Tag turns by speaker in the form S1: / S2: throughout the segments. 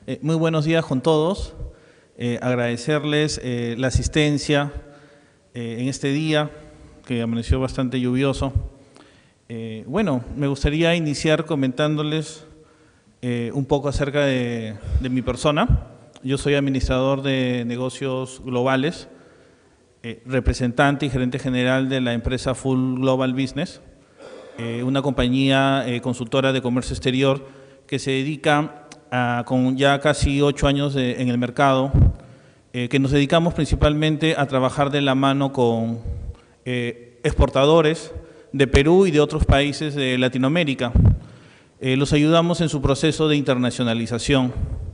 S1: Muy buenos días con todos. Agradecerles la asistencia en este día, que amaneció bastante lluvioso. Me gustaría iniciar comentándoles un poco acerca de mi persona. Yo soy administrador de negocios globales, representante y gerente general de la empresa Full Global Business, una compañía consultora de comercio exterior que se dedica con ya casi 8 años en el mercado, que nos dedicamos principalmente a trabajar de la mano con exportadores de Perú y de otros países de Latinoamérica. Los ayudamos en su proceso de internacionalización.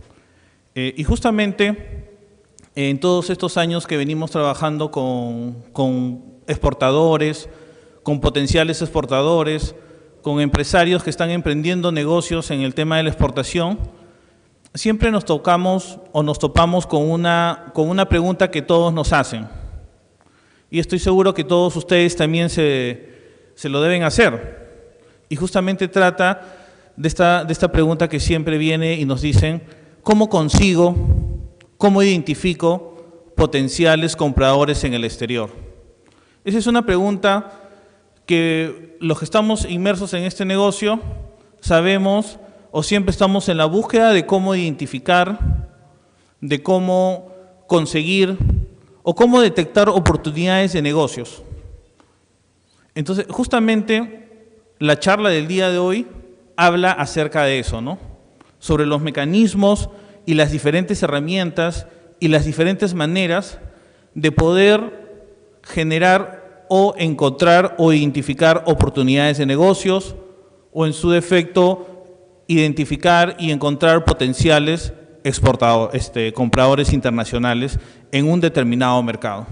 S1: Y justamente en todos estos años que venimos trabajando con exportadores, con potenciales exportadores, con empresarios que están emprendiendo negocios en el tema de la exportación, siempre nos topamos con una pregunta que todos nos hacen. Y estoy seguro que todos ustedes también se lo deben hacer. Y justamente trata de esta pregunta que siempre viene y nos dicen: ¿cómo consigo, cómo identifico potenciales compradores en el exterior? Esa es una pregunta que los que estamos inmersos en este negocio sabemos, o siempre estamos en la búsqueda de cómo identificar, de cómo conseguir o cómo detectar oportunidades de negocios. Entonces, justamente la charla del día de hoy habla acerca de eso, ¿no? Sobre los mecanismos y las diferentes herramientas y las diferentes maneras de poder generar o encontrar o identificar oportunidades de negocios, o en su defecto identificar y encontrar potenciales compradores internacionales en un determinado mercado.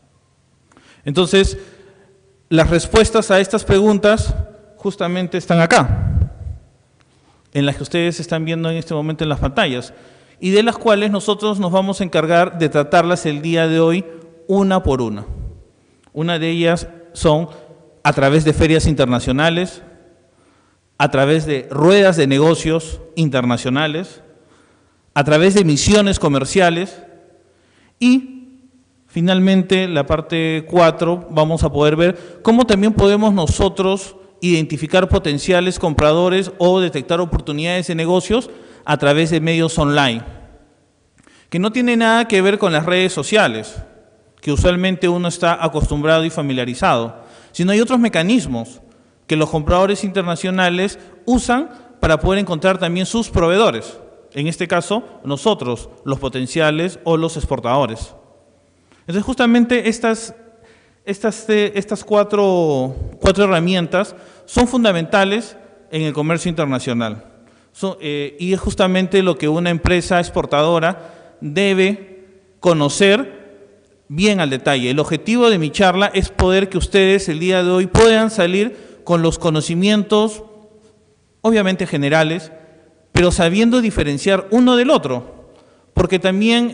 S1: Entonces, las respuestas a estas preguntas justamente están acá, en las que ustedes están viendo en este momento en las pantallas, y de las cuales nosotros nos vamos a encargar de tratarlas el día de hoy una por una. Una de ellas son a través de ferias internacionales, a través de ruedas de negocios internacionales, a través de misiones comerciales, y finalmente la parte 4 vamos a poder ver cómo también podemos nosotros identificar potenciales compradores o detectar oportunidades de negocios a través de medios online, que no tiene nada que ver con las redes sociales, que usualmente uno está acostumbrado y familiarizado, sino hay otros mecanismos que los compradores internacionales usan para poder encontrar también sus proveedores. En este caso, nosotros, los potenciales o los exportadores. Entonces, justamente estas cuatro herramientas son fundamentales en el comercio internacional. Y es justamente lo que una empresa exportadora debe conocer bien al detalle. El objetivo de mi charla es poder que ustedes el día de hoy puedan salir con los conocimientos, obviamente generales, pero sabiendo diferenciar uno del otro, porque también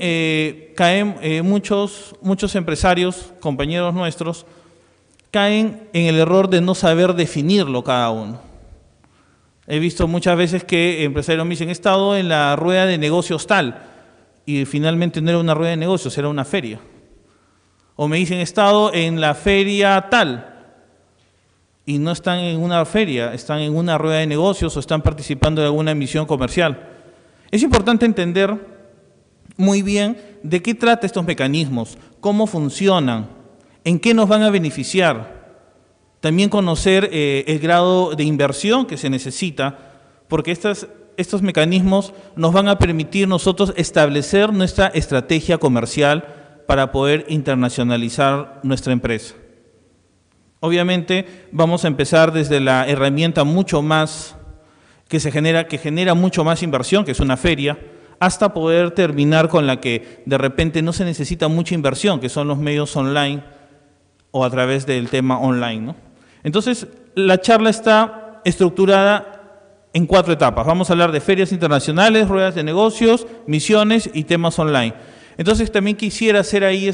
S1: muchos empresarios, compañeros nuestros, caen en el error de no saber definirlo cada uno. He visto muchas veces que empresarios me dicen: he estado en la rueda de negocios tal, y finalmente no era una rueda de negocios, era una feria. O me dicen: he estado en la feria tal, y no están en una feria, están en una rueda de negocios o están participando de alguna misión comercial. Es importante entender muy bien de qué trata estos mecanismos, cómo funcionan, en qué nos van a beneficiar. También conocer el grado de inversión que se necesita, porque estos mecanismos nos van a permitir nosotros establecer nuestra estrategia comercial para poder internacionalizar nuestra empresa. Obviamente vamos a empezar desde la herramienta mucho más que genera mucho más inversión, que es una feria, hasta poder terminar con la que de repente no se necesita mucha inversión, que son los medios online o a través del tema online, ¿no? Entonces, la charla está estructurada en 4 etapas. Vamos a hablar de ferias internacionales, ruedas de negocios, misiones y temas online. Entonces, también quisiera hacer ahí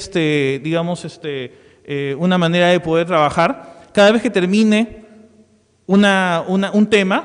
S1: una manera de poder trabajar. Cada vez que termine un tema,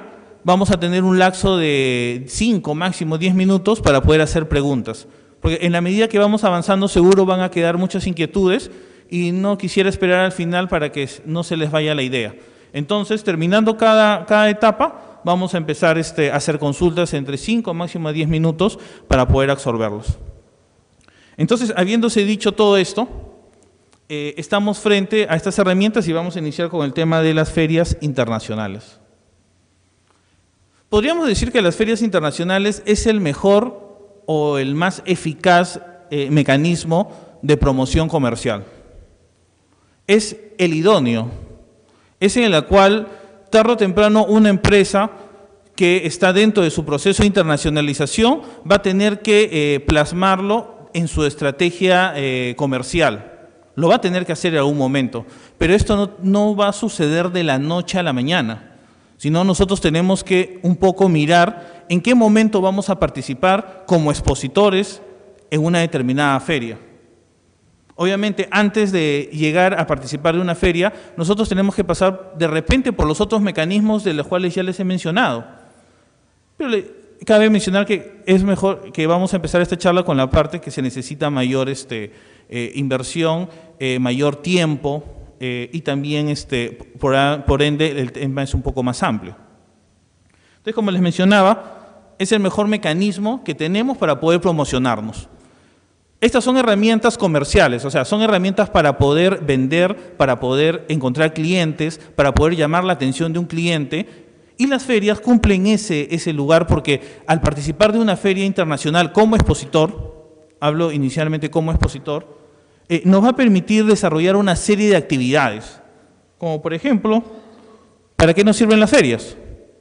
S1: vamos a tener un lapso de 5, máximo 10 minutos para poder hacer preguntas. Porque en la medida que vamos avanzando seguro van a quedar muchas inquietudes y no quisiera esperar al final para que no se les vaya la idea. Entonces, terminando cada etapa, vamos a empezar a hacer consultas entre 5, máximo 10 minutos para poder absorberlos. Entonces, habiéndose dicho todo esto, estamos frente a estas herramientas y vamos a iniciar con el tema de las ferias internacionales. Podríamos decir que las ferias internacionales es el mejor o el más eficaz mecanismo de promoción comercial. Es el idóneo, es en el cual tarde o temprano una empresa que está dentro de su proceso de internacionalización va a tener que plasmarlo en su estrategia comercial. Lo va a tener que hacer en algún momento, pero esto no va a suceder de la noche a la mañana, sino nosotros tenemos que un poco mirar en qué momento vamos a participar como expositores en una determinada feria. Obviamente, antes de llegar a participar de una feria, nosotros tenemos que pasar de repente por los otros mecanismos de los cuales ya les he mencionado. Pero cabe mencionar que es mejor que vamos a empezar esta charla con la parte que se necesita mayor inversión, mayor tiempo y también, por ende, el tema es un poco más amplio. Entonces, como les mencionaba, es el mejor mecanismo que tenemos para poder promocionarnos. Estas son herramientas comerciales, o sea, son herramientas para poder vender, para poder encontrar clientes, para poder llamar la atención de un cliente, y las ferias cumplen ese lugar porque al participar de una feria internacional como expositor, hablo inicialmente como expositor, nos va a permitir desarrollar una serie de actividades, como por ejemplo, ¿para qué nos sirven las ferias?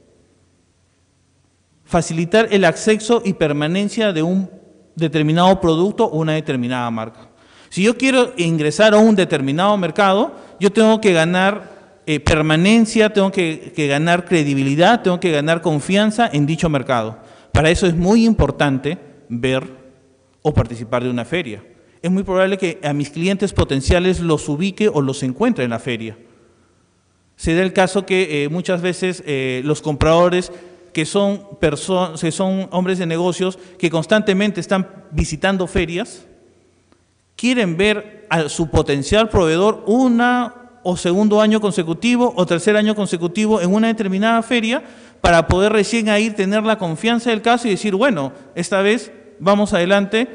S1: Facilitar el acceso y permanencia de un determinado producto o una determinada marca. Si yo quiero ingresar a un determinado mercado, yo tengo que ganar permanencia, tengo que ganar credibilidad, tengo que ganar confianza en dicho mercado. Para eso es muy importante ver o participar de una feria. Es muy probable que a mis clientes potenciales los ubique o los encuentre en la feria. Se da el caso que muchas veces los compradores que son hombres de negocios que constantemente están visitando ferias, quieren ver a su potencial proveedor una o segundo año consecutivo o tercer año consecutivo en una determinada feria para poder recién ahí tener la confianza del caso y decir, bueno, esta vez vamos adelante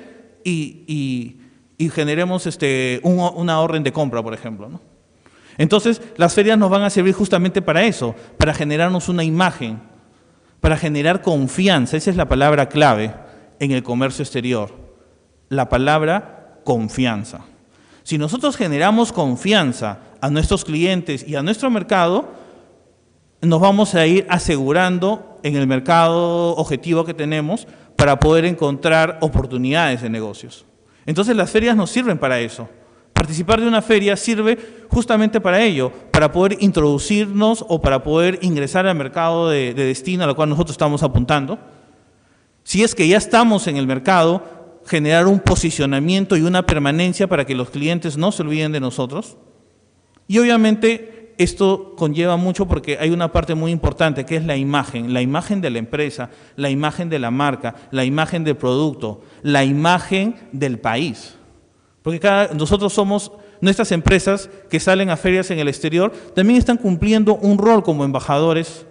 S1: y generemos una orden de compra, por ejemplo, ¿no? Entonces, las ferias nos van a servir justamente para eso, para generarnos una imagen, para generar confianza. Esa es la palabra clave en el comercio exterior, la palabra confianza. Si nosotros generamos confianza a nuestros clientes y a nuestro mercado, nos vamos a ir asegurando en el mercado objetivo que tenemos para poder encontrar oportunidades de negocios. Entonces las ferias nos sirven para eso. Participar de una feria sirve justamente para ello, para poder introducirnos o para poder ingresar al mercado de destino al cual nosotros estamos apuntando. Si es que ya estamos en el mercado, generar un posicionamiento y una permanencia para que los clientes no se olviden de nosotros. Y obviamente esto conlleva mucho porque hay una parte muy importante que es la imagen de la empresa, la imagen de la marca, la imagen del producto, la imagen del país. Porque nosotros somos, nuestras empresas que salen a ferias en el exterior, también están cumpliendo un rol como embajadores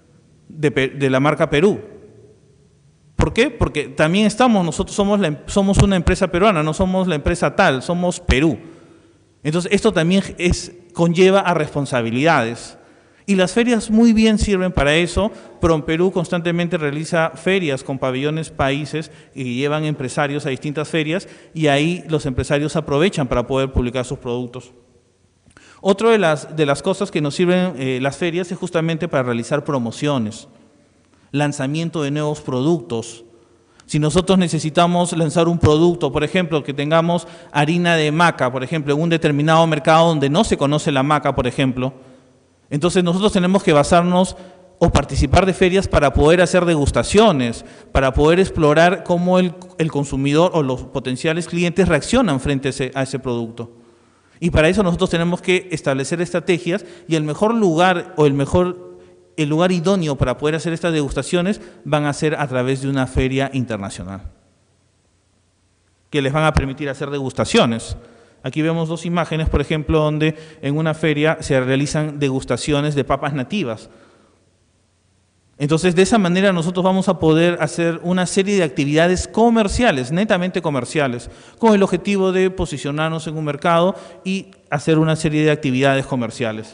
S1: de la marca Perú. ¿Por qué? Porque también nosotros somos una empresa peruana, no somos la empresa tal, somos Perú. Entonces, esto también conlleva a responsabilidades. Y las ferias muy bien sirven para eso. PROMPERÚ constantemente realiza ferias con pabellones países y llevan empresarios a distintas ferias y ahí los empresarios aprovechan para poder publicar sus productos. Otra de las cosas que nos sirven las ferias es justamente para realizar promociones, lanzamiento de nuevos productos. Si nosotros necesitamos lanzar un producto, por ejemplo, que tengamos harina de maca, por ejemplo, en un determinado mercado donde no se conoce la maca, por ejemplo, entonces nosotros tenemos que basarnos o participar de ferias para poder hacer degustaciones, para poder explorar cómo el consumidor o los potenciales clientes reaccionan frente a ese producto. Y para eso nosotros tenemos que establecer estrategias y el mejor lugar o el mejor el lugar idóneo para poder hacer estas degustaciones van a ser a través de una feria internacional, que les van a permitir hacer degustaciones. Aquí vemos dos imágenes, por ejemplo, donde en una feria se realizan degustaciones de papas nativas. Entonces, de esa manera nosotros vamos a poder hacer una serie de actividades comerciales, netamente comerciales, con el objetivo de posicionarnos en un mercado y hacer una serie de actividades comerciales.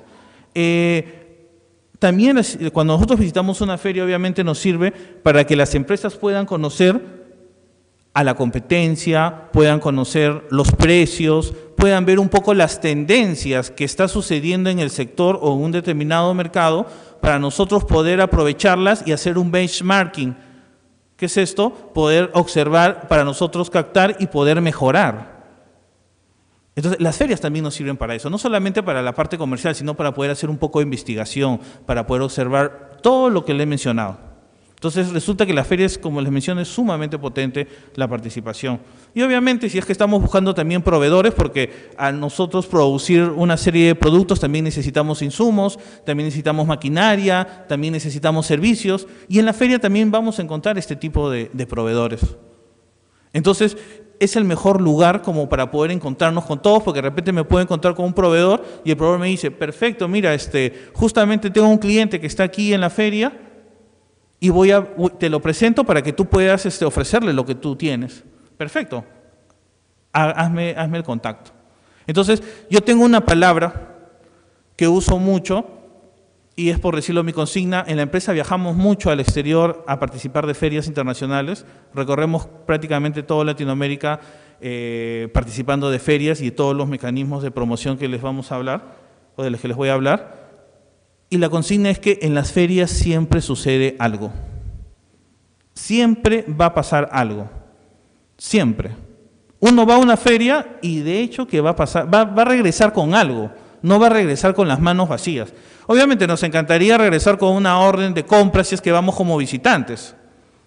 S1: También cuando nosotros visitamos una feria, obviamente nos sirve para que las empresas puedan conocer a la competencia, puedan conocer los precios, puedan ver un poco las tendencias que está sucediendo en el sector o en un determinado mercado, para nosotros poder aprovecharlas y hacer un benchmarking. ¿Qué es esto? Poder observar, para nosotros captar y poder mejorar. Entonces, las ferias también nos sirven para eso, no solamente para la parte comercial, sino para poder hacer un poco de investigación, para poder observar todo lo que le he mencionado. Entonces, resulta que las ferias, como les mencioné, es sumamente potente la participación. Y obviamente, si es que estamos buscando también proveedores, porque a nosotros producir una serie de productos también necesitamos insumos, también necesitamos maquinaria, también necesitamos servicios, y en la feria también vamos a encontrar este tipo de proveedores. Entonces, es el mejor lugar como para poder encontrarnos con todos, porque de repente me puedo encontrar con un proveedor y el proveedor me dice, perfecto, mira, justamente tengo un cliente que está aquí en la feria, y te lo presento para que tú puedas ofrecerle lo que tú tienes. Perfecto, hazme el contacto. Entonces, yo tengo una palabra que uso mucho, y es por decirlo mi consigna. En la empresa viajamos mucho al exterior a participar de ferias internacionales, recorremos prácticamente toda Latinoamérica participando de ferias y de todos los mecanismos de promoción que les vamos a hablar, o de los que les voy a hablar. Y la consigna es que en las ferias siempre sucede algo. Siempre va a pasar algo. Siempre. Uno va a una feria y de hecho que va a regresar con algo. No va a regresar con las manos vacías. Obviamente nos encantaría regresar con una orden de compra si es que vamos como visitantes.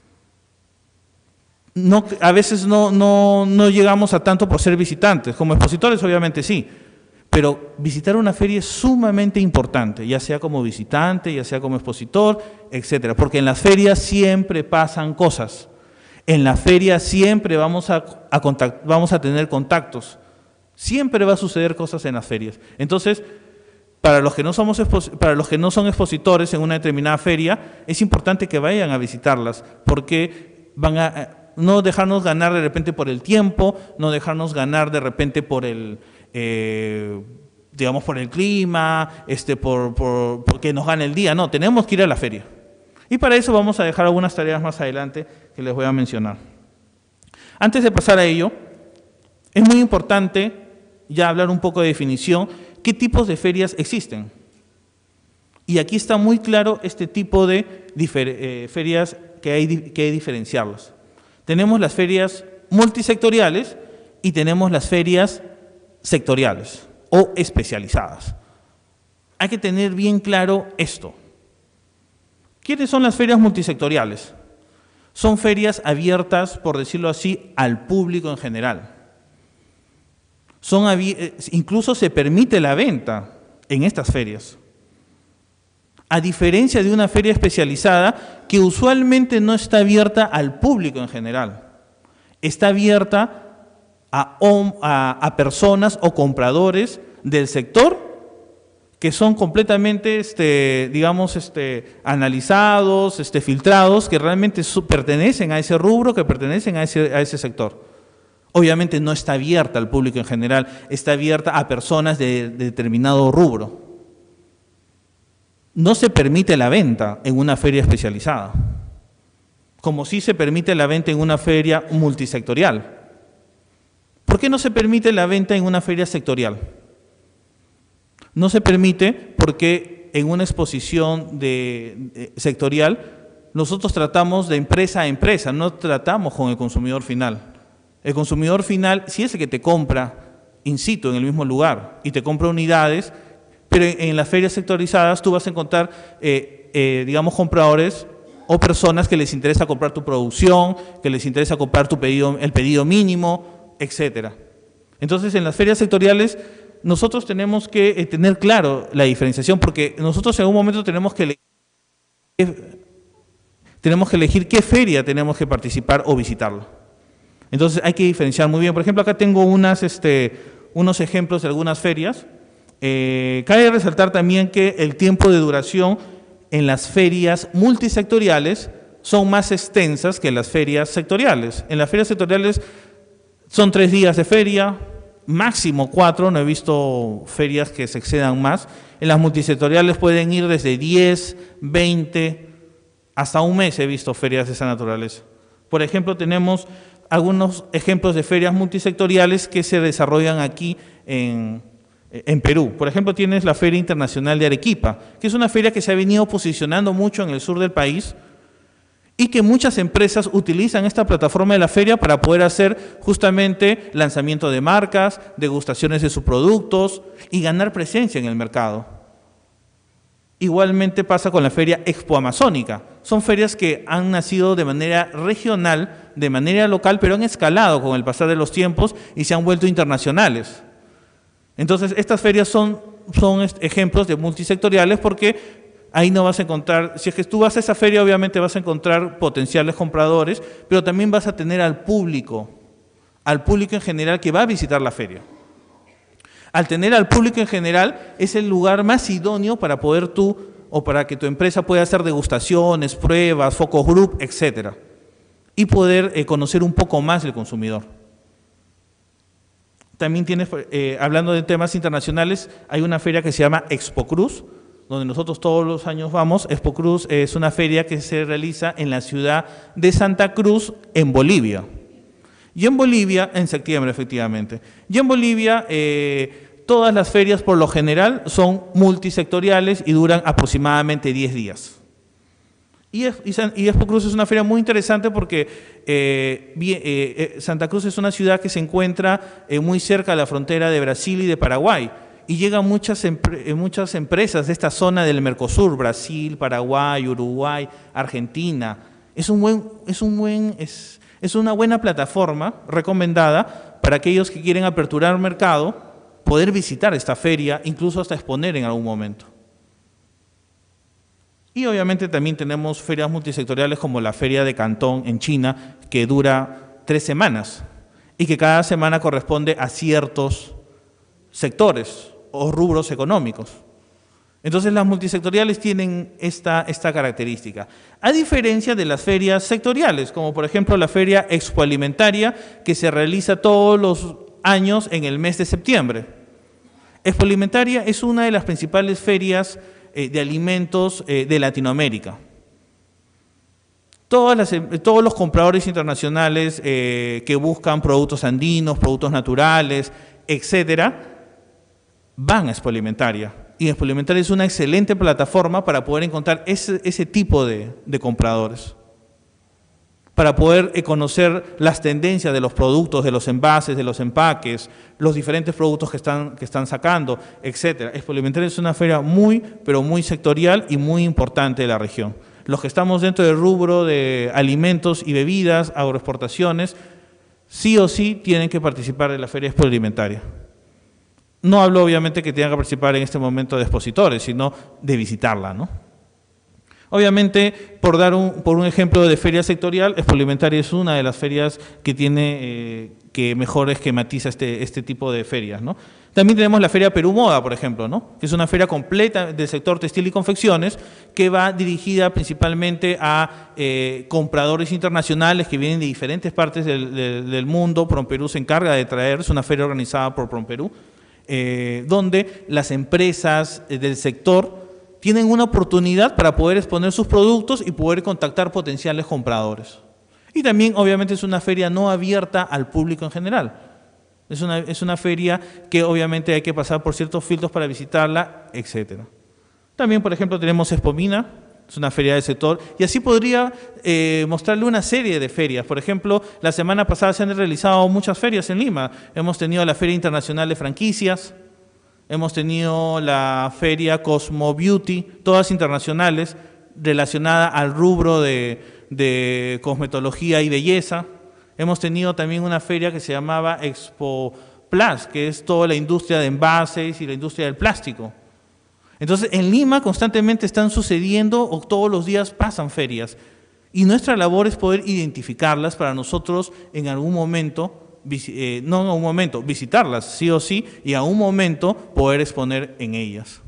S1: No, a veces no llegamos a tanto por ser visitantes. Como expositores obviamente sí. Pero visitar una feria es sumamente importante, ya sea como visitante, ya sea como expositor, etcétera, porque en las ferias siempre pasan cosas. En la feria siempre vamos a tener contactos. Siempre va a suceder cosas en las ferias. Entonces, para los que no son expositores en una determinada feria, es importante que vayan a visitarlas, porque van a no dejarnos ganar de repente por el tiempo, no dejarnos ganar de repente por digamos por el clima, porque nos gane el día. No, tenemos que ir a la feria. Y para eso vamos a dejar algunas tareas más adelante que les voy a mencionar. Antes de pasar a ello, es muy importante ya hablar un poco de definición, qué tipos de ferias existen. Y aquí está muy claro este tipo de ferias que hay que diferenciarlas. Tenemos las ferias multisectoriales y tenemos las ferias sectoriales o especializadas. Hay que tener bien claro esto. ¿Quiénes son las ferias multisectoriales? Son ferias abiertas, por decirlo así, al público en general. Incluso se permite la venta en estas ferias. A diferencia de una feria especializada que usualmente no está abierta al público en general. Está abierta a personas o compradores del sector que son completamente, analizados, filtrados, que realmente pertenecen a ese rubro, que pertenecen a ese sector. Obviamente no está abierta al público en general, está abierta a personas de determinado rubro. No se permite la venta en una feria especializada, como sí se permite la venta en una feria multisectorial. ¿Por qué no se permite la venta en una feria sectorial? No se permite porque en una exposición sectorial nosotros tratamos de empresa a empresa, no tratamos con el consumidor final. El consumidor final sí es el que te compra in situ en el mismo lugar y te compra unidades, pero en las ferias sectorizadas tú vas a encontrar, compradores o personas que les interesa comprar tu producción, que les interesa comprar el pedido mínimo, etcétera. Entonces, en las ferias sectoriales nosotros tenemos que tener claro la diferenciación, porque nosotros en algún momento tenemos que elegir tenemos que elegir qué feria tenemos que participar o visitarla. Entonces hay que diferenciar muy bien. Por ejemplo, acá tengo unos ejemplos de algunas ferias. Cabe resaltar también que el tiempo de duración en las ferias multisectoriales son más extensas que en las ferias sectoriales. En las ferias sectoriales son 3 días de feria, máximo 4, no he visto ferias que se excedan más. En las multisectoriales pueden ir desde 10, 20, hasta un mes he visto ferias de esa naturaleza. Por ejemplo, tenemos algunos ejemplos de ferias multisectoriales que se desarrollan aquí en Perú. Por ejemplo, tienes la Feria Internacional de Arequipa, que es una feria que se ha venido posicionando mucho en el sur del país y que muchas empresas utilizan esta plataforma de la feria para poder hacer justamente lanzamiento de marcas, degustaciones de sus productos y ganar presencia en el mercado. Igualmente pasa con la Feria Expo Amazónica. Son ferias que han nacido de manera regional, de manera local, pero han escalado con el pasar de los tiempos y se han vuelto internacionales. Entonces, estas ferias son ejemplos de multisectoriales porque ahí no vas a encontrar, si es que tú vas a esa feria, obviamente vas a encontrar potenciales compradores, pero también vas a tener al público en general que va a visitar la feria. Al tener al público en general, es el lugar más idóneo para poder tú o para que tu empresa pueda hacer degustaciones, pruebas, focus group, etcétera, y poder conocer un poco más del consumidor. También tienes, hablando de temas internacionales, hay una feria que se llama Expo Cruz, donde nosotros todos los años vamos. Expo Cruz es una feria que se realiza en la ciudad de Santa Cruz, en Bolivia. Y en Bolivia, en septiembre efectivamente. Y en Bolivia, todas las ferias por lo general son multisectoriales y duran aproximadamente 10 días. Y Expo Cruz es una feria muy interesante porque Santa Cruz es una ciudad que se encuentra muy cerca de la frontera de Brasil y de Paraguay. Y llegan muchas empresas de esta zona del Mercosur, Brasil, Paraguay, Uruguay, Argentina. Es una buena plataforma recomendada para aquellos que quieren aperturar un mercado, poder visitar esta feria, incluso hasta exponer en algún momento. Y obviamente también tenemos ferias multisectoriales como la Feria de Cantón en China, que dura 3 semanas y que cada semana corresponde a ciertos sectores o rubros económicos. Entonces las multisectoriales tienen esta característica, a diferencia de las ferias sectoriales, como por ejemplo la Feria Expoalimentaria, que se realiza todos los años en el mes de septiembre. Expoalimentaria es una de las principales ferias de alimentos de Latinoamérica. Todos los compradores internacionales que buscan productos andinos, productos naturales, etcétera, van a Expoalimentaria. Y Expoalimentaria es una excelente plataforma para poder encontrar ese tipo de compradores, para poder conocer las tendencias de los productos, de los envases, de los empaques, los diferentes productos que están sacando, etcétera. Expoalimentaria es una feria muy, pero muy sectorial y muy importante de la región. Los que estamos dentro del rubro de alimentos y bebidas, agroexportaciones, sí o sí tienen que participar de la Feria Expoalimentaria. No hablo obviamente que tengan que participar en este momento de expositores, sino de visitarla, ¿no? Obviamente, por un ejemplo de feria sectorial, Expoalimentaria es una de las ferias que tiene que mejor esquematiza este tipo de ferias, ¿no? También tenemos la Feria Perú Moda, por ejemplo, ¿no? Que es una feria completa del sector textil y confecciones que va dirigida principalmente a compradores internacionales que vienen de diferentes partes del mundo. PROMPERÚ se encarga de traer, es una feria organizada por PROMPERÚ, donde las empresas del sector tienen una oportunidad para poder exponer sus productos y poder contactar potenciales compradores. Y también, obviamente, es una feria no abierta al público en general. Es una feria que obviamente hay que pasar por ciertos filtros para visitarla, etcétera. También, por ejemplo, tenemos Expomina, es una feria del sector, y así podría mostrarle una serie de ferias. Por ejemplo, la semana pasada se han realizado muchas ferias en Lima. Hemos tenido la Feria Internacional de Franquicias, hemos tenido la Feria Cosmo Beauty, todas internacionales, relacionadas al rubro de cosmetología y belleza. Hemos tenido también una feria que se llamaba Expo Plus, que es toda la industria de envases y la industria del plástico. Entonces, en Lima constantemente están sucediendo o todos los días pasan ferias. Y nuestra labor es poder identificarlas para nosotros en algún momento, no en algún momento, visitarlas sí o sí, y a un momento poder exponer en ellas.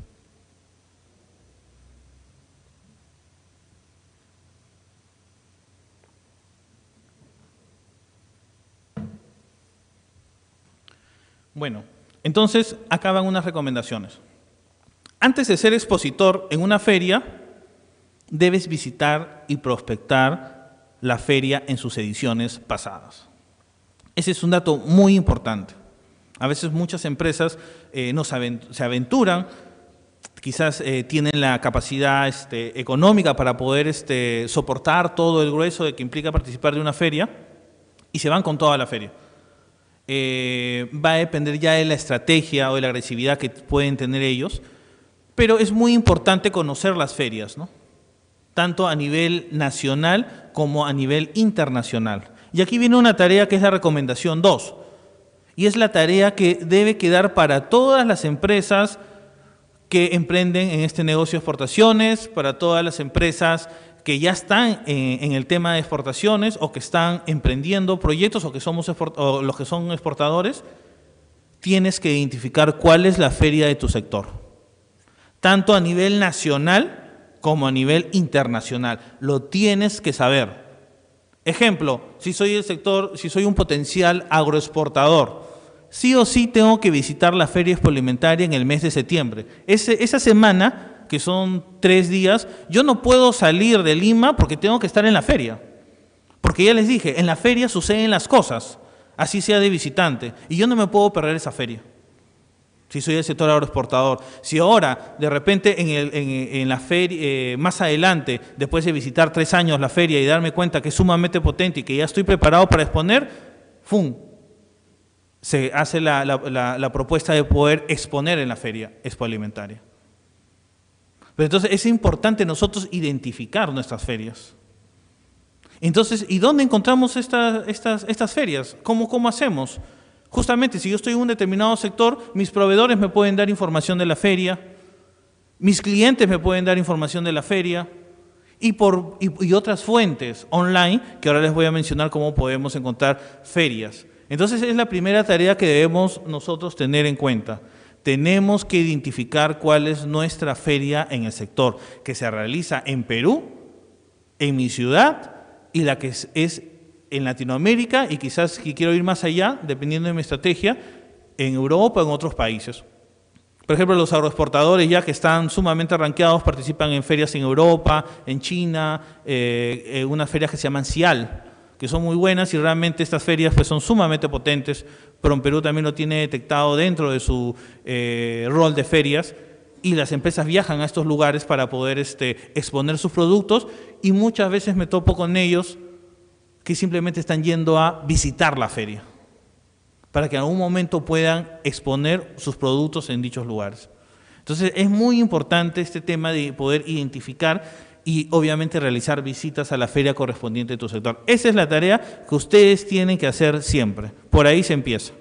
S1: Bueno, entonces acá van unas recomendaciones. Antes de ser expositor en una feria, debes visitar y prospectar la feria en sus ediciones pasadas. Ese es un dato muy importante. A veces muchas empresas se aventuran, quizás tienen la capacidad económica para poder soportar todo el grueso de que implica participar de una feria y se van con toda la feria. Va a depender ya de la estrategia o de la agresividad que pueden tener ellos, pero es muy importante conocer las ferias, ¿no? Tanto a nivel nacional como a nivel internacional. Y aquí viene una tarea que es la recomendación 2, y es la tarea que debe quedar para todas las empresas que emprenden en este negocio de exportaciones, para todas las empresas que ya están en el tema de exportaciones o que están emprendiendo proyectos o los que son exportadores. Tienes que identificar cuál es la feria de tu sector, tanto a nivel nacional como a nivel internacional. Lo tienes que saber. Ejemplo, si soy un potencial agroexportador, sí o sí tengo que visitar la Feria Expoalimentaria en el mes de septiembre. Esa semana, que son 3 días, yo no puedo salir de Lima porque tengo que estar en la feria. Porque ya les dije, en la feria suceden las cosas, así sea de visitante, y yo no me puedo perder esa feria. Si soy del sector agroexportador. Si ahora, de repente, en la feria, más adelante, después de visitar 3 años la feria y darme cuenta que es sumamente potente y que ya estoy preparado para exponer, ¡fum!, se hace la propuesta de poder exponer en la Feria Expoalimentaria. Pero entonces es importante nosotros identificar nuestras ferias. Entonces, ¿y dónde encontramos estas ferias? ¿Cómo hacemos? Justamente, si yo estoy en un determinado sector, mis proveedores me pueden dar información de la feria, mis clientes me pueden dar información de la feria y otras fuentes online, que ahora les voy a mencionar cómo podemos encontrar ferias. Entonces, es la primera tarea que debemos nosotros tener en cuenta. Tenemos que identificar cuál es nuestra feria en el sector, que se realiza en Perú, en mi ciudad, y la que es en Latinoamérica, y quizás si quiero ir más allá, dependiendo de mi estrategia, en Europa o en otros países. Por ejemplo, los agroexportadores ya que están sumamente rankeados participan en ferias en Europa, en China, unas ferias que se llaman CIAL, que son muy buenas, y realmente estas ferias pues, son sumamente potentes. PROMPERÚ también lo tiene detectado dentro de su rol de ferias, y las empresas viajan a estos lugares para poder exponer sus productos, y muchas veces me topo con ellos que simplemente están yendo a visitar la feria, para que en algún momento puedan exponer sus productos en dichos lugares. Entonces, es muy importante este tema de poder identificar y obviamente realizar visitas a la feria correspondiente de tu sector. Esa es la tarea que ustedes tienen que hacer siempre. Por ahí se empieza.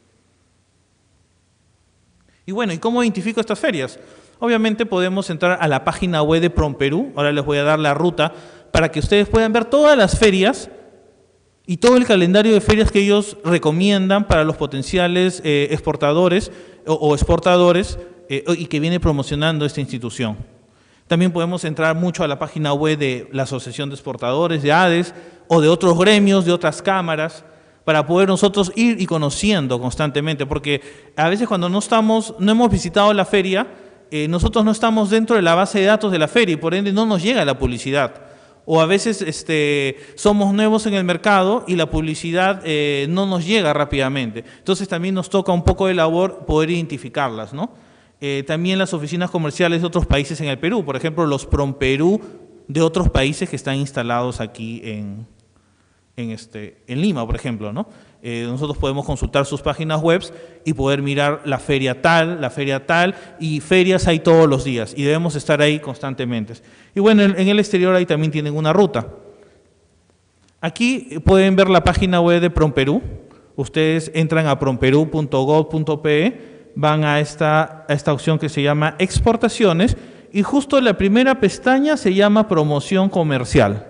S1: Y bueno, ¿y cómo identifico estas ferias? Obviamente podemos entrar a la página web de PROMPERÚ. Ahora les voy a dar la ruta para que ustedes puedan ver todas las ferias y todo el calendario de ferias que ellos recomiendan para los potenciales exportadores o exportadores y que viene promocionando esta institución. También podemos entrar mucho a la página web de la Asociación de Exportadores, de ADES, o de otros gremios, de otras cámaras, para poder nosotros ir y conociendo constantemente, porque a veces cuando no hemos visitado la feria, nosotros no estamos dentro de la base de datos de la feria y por ende no nos llega la publicidad. O a veces somos nuevos en el mercado y la publicidad no nos llega rápidamente. Entonces también nos toca un poco de labor poder identificarlas, ¿no? También las oficinas comerciales de otros países en el Perú, por ejemplo, los PROMPERÚ de otros países que están instalados aquí en Lima, por ejemplo, ¿no? Nosotros podemos consultar sus páginas web y poder mirar la feria tal, y ferias hay todos los días y debemos estar ahí constantemente. Y bueno, en el exterior ahí también tienen una ruta. Aquí pueden ver la página web de PROMPERÚ. Ustedes entran a promperú.gov.pe, van a esta opción que se llama exportaciones y justo la primera pestaña se llama promoción comercial.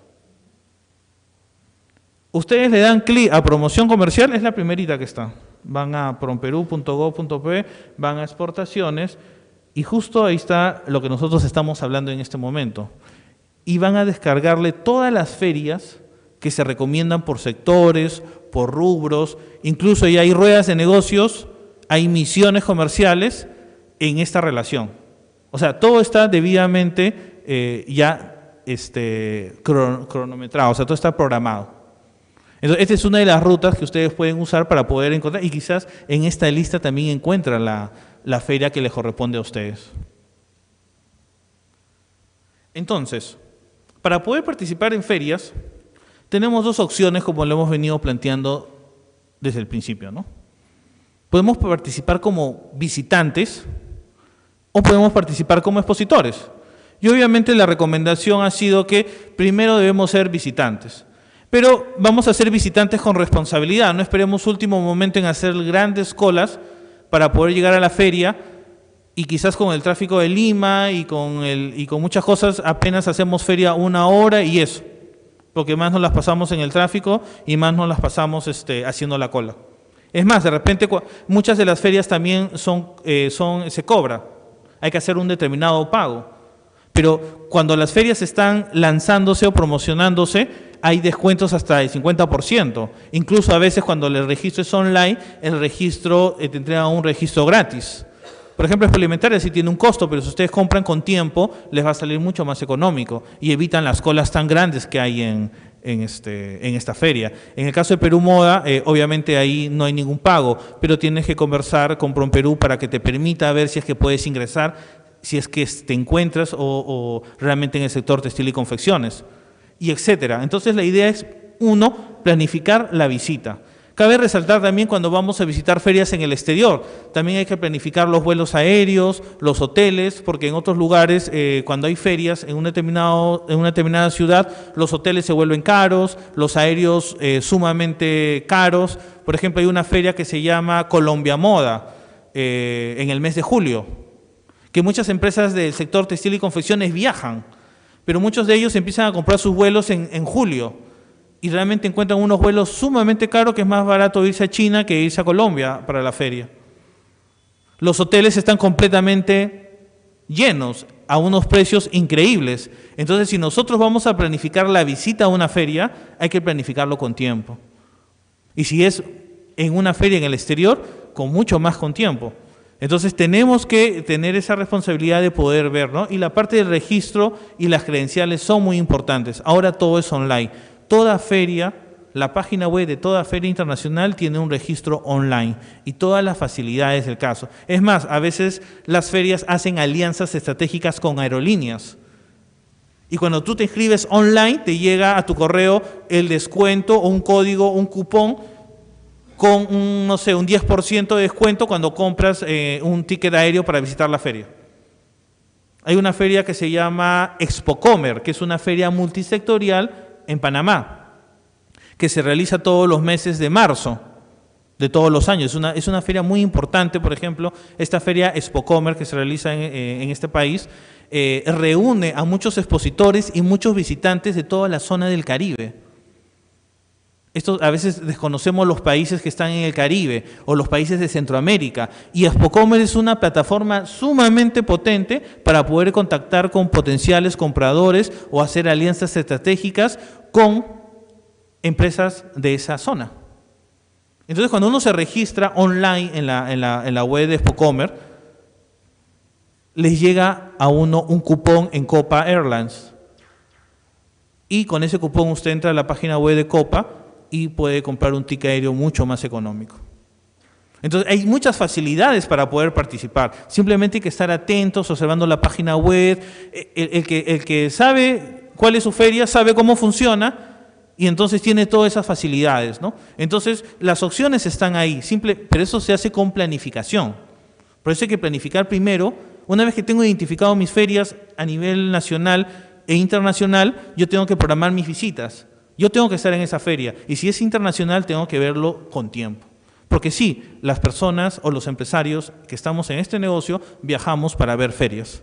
S1: Ustedes le dan clic a promoción comercial, es la primerita que está. Van a promperú.gov.pe, van a exportaciones y justo ahí está lo que nosotros estamos hablando en este momento. Y van a descargarle todas las ferias que se recomiendan por sectores, por rubros, incluso ya hay ruedas de negocios, hay misiones comerciales en esta relación. O sea, todo está debidamente ya cronometrado, o sea, todo está programado. Entonces, esta es una de las rutas que ustedes pueden usar para poder encontrar y quizás en esta lista también encuentran la feria que les corresponde a ustedes. Entonces, para poder participar en ferias, tenemos dos opciones como lo hemos venido planteando desde el principio, ¿no? Podemos participar como visitantes o podemos participar como expositores. Y obviamente la recomendación ha sido que primero debemos ser visitantes. Pero vamos a ser visitantes con responsabilidad, no esperemos último momento en hacer grandes colas para poder llegar a la feria y quizás con el tráfico de Lima y con muchas cosas apenas hacemos feria 1 hora y eso, porque más nos las pasamos en el tráfico y más nos las pasamos haciendo la cola. Es más, de repente muchas de las ferias también se cobra, hay que hacer un determinado pago, pero cuando las ferias están lanzándose o promocionándose, hay descuentos hasta el 50%. Incluso a veces cuando el registro es online, el registro te entrega un registro gratis. Por ejemplo, Expoalimentaria sí tiene un costo, pero si ustedes compran con tiempo, les va a salir mucho más económico y evitan las colas tan grandes que hay en esta feria. En el caso de Perú Moda, obviamente ahí no hay ningún pago, pero tienes que conversar con PromPerú para que te permita ver si es que puedes ingresar, si es que te encuentras o realmente en el sector textil y confecciones, y etcétera. Entonces la idea es, uno, planificar la visita. Cabe resaltar también cuando vamos a visitar ferias en el exterior, también hay que planificar los vuelos aéreos, los hoteles, porque en otros lugares, cuando hay ferias en una determinada ciudad, los hoteles se vuelven caros, los aéreos sumamente caros. Por ejemplo, hay una feria que se llama Colombia Moda en el mes de julio, que muchas empresas del sector textil y confecciones viajan, pero muchos de ellos empiezan a comprar sus vuelos en julio y realmente encuentran unos vuelos sumamente caros que es más barato irse a China que irse a Colombia para la feria. Los hoteles están completamente llenos a unos precios increíbles. Entonces, si nosotros vamos a planificar la visita a una feria, hay que planificarlo con tiempo. Y si es en una feria en el exterior, con mucho más con tiempo. Entonces tenemos que tener esa responsabilidad de poder ver, ¿no? Y la parte del registro y las credenciales son muy importantes. Ahora todo es online. Toda feria, la página web de toda feria internacional tiene un registro online y todas las facilidades del caso. Es más, a veces las ferias hacen alianzas estratégicas con aerolíneas. Y cuando tú te inscribes online, te llega a tu correo el descuento o un código, un cupón con un 10% de descuento cuando compras un ticket aéreo para visitar la feria. Hay una feria que se llama Expocomer, que es una feria multisectorial en Panamá, que se realiza todos los meses de marzo de todos los años. Es una feria muy importante, por ejemplo, esta feria Expocomer que se realiza en este país, reúne a muchos expositores y muchos visitantes de toda la zona del Caribe. Esto a veces desconocemos los países que están en el Caribe o los países de Centroamérica y Expocomer es una plataforma sumamente potente para poder contactar con potenciales compradores o hacer alianzas estratégicas con empresas de esa zona. Entonces, cuando uno se registra online en la web de Expocomer, les llega a uno un cupón en Copa Airlines y con ese cupón usted entra a la página web de Copa y puede comprar un ticket aéreo mucho más económico. Entonces, hay muchas facilidades para poder participar. Simplemente hay que estar atentos, observando la página web. El que sabe cuál es su feria, sabe cómo funciona y entonces tiene todas esas facilidades, ¿no? Entonces, las opciones están ahí, pero eso se hace con planificación. Por eso hay que planificar primero. Una vez que tengo identificado mis ferias a nivel nacional e internacional, yo tengo que programar mis visitas. Yo tengo que estar en esa feria y si es internacional tengo que verlo con tiempo, Porque sí, las personas o los empresarios que estamos en este negocio viajamos para ver ferias,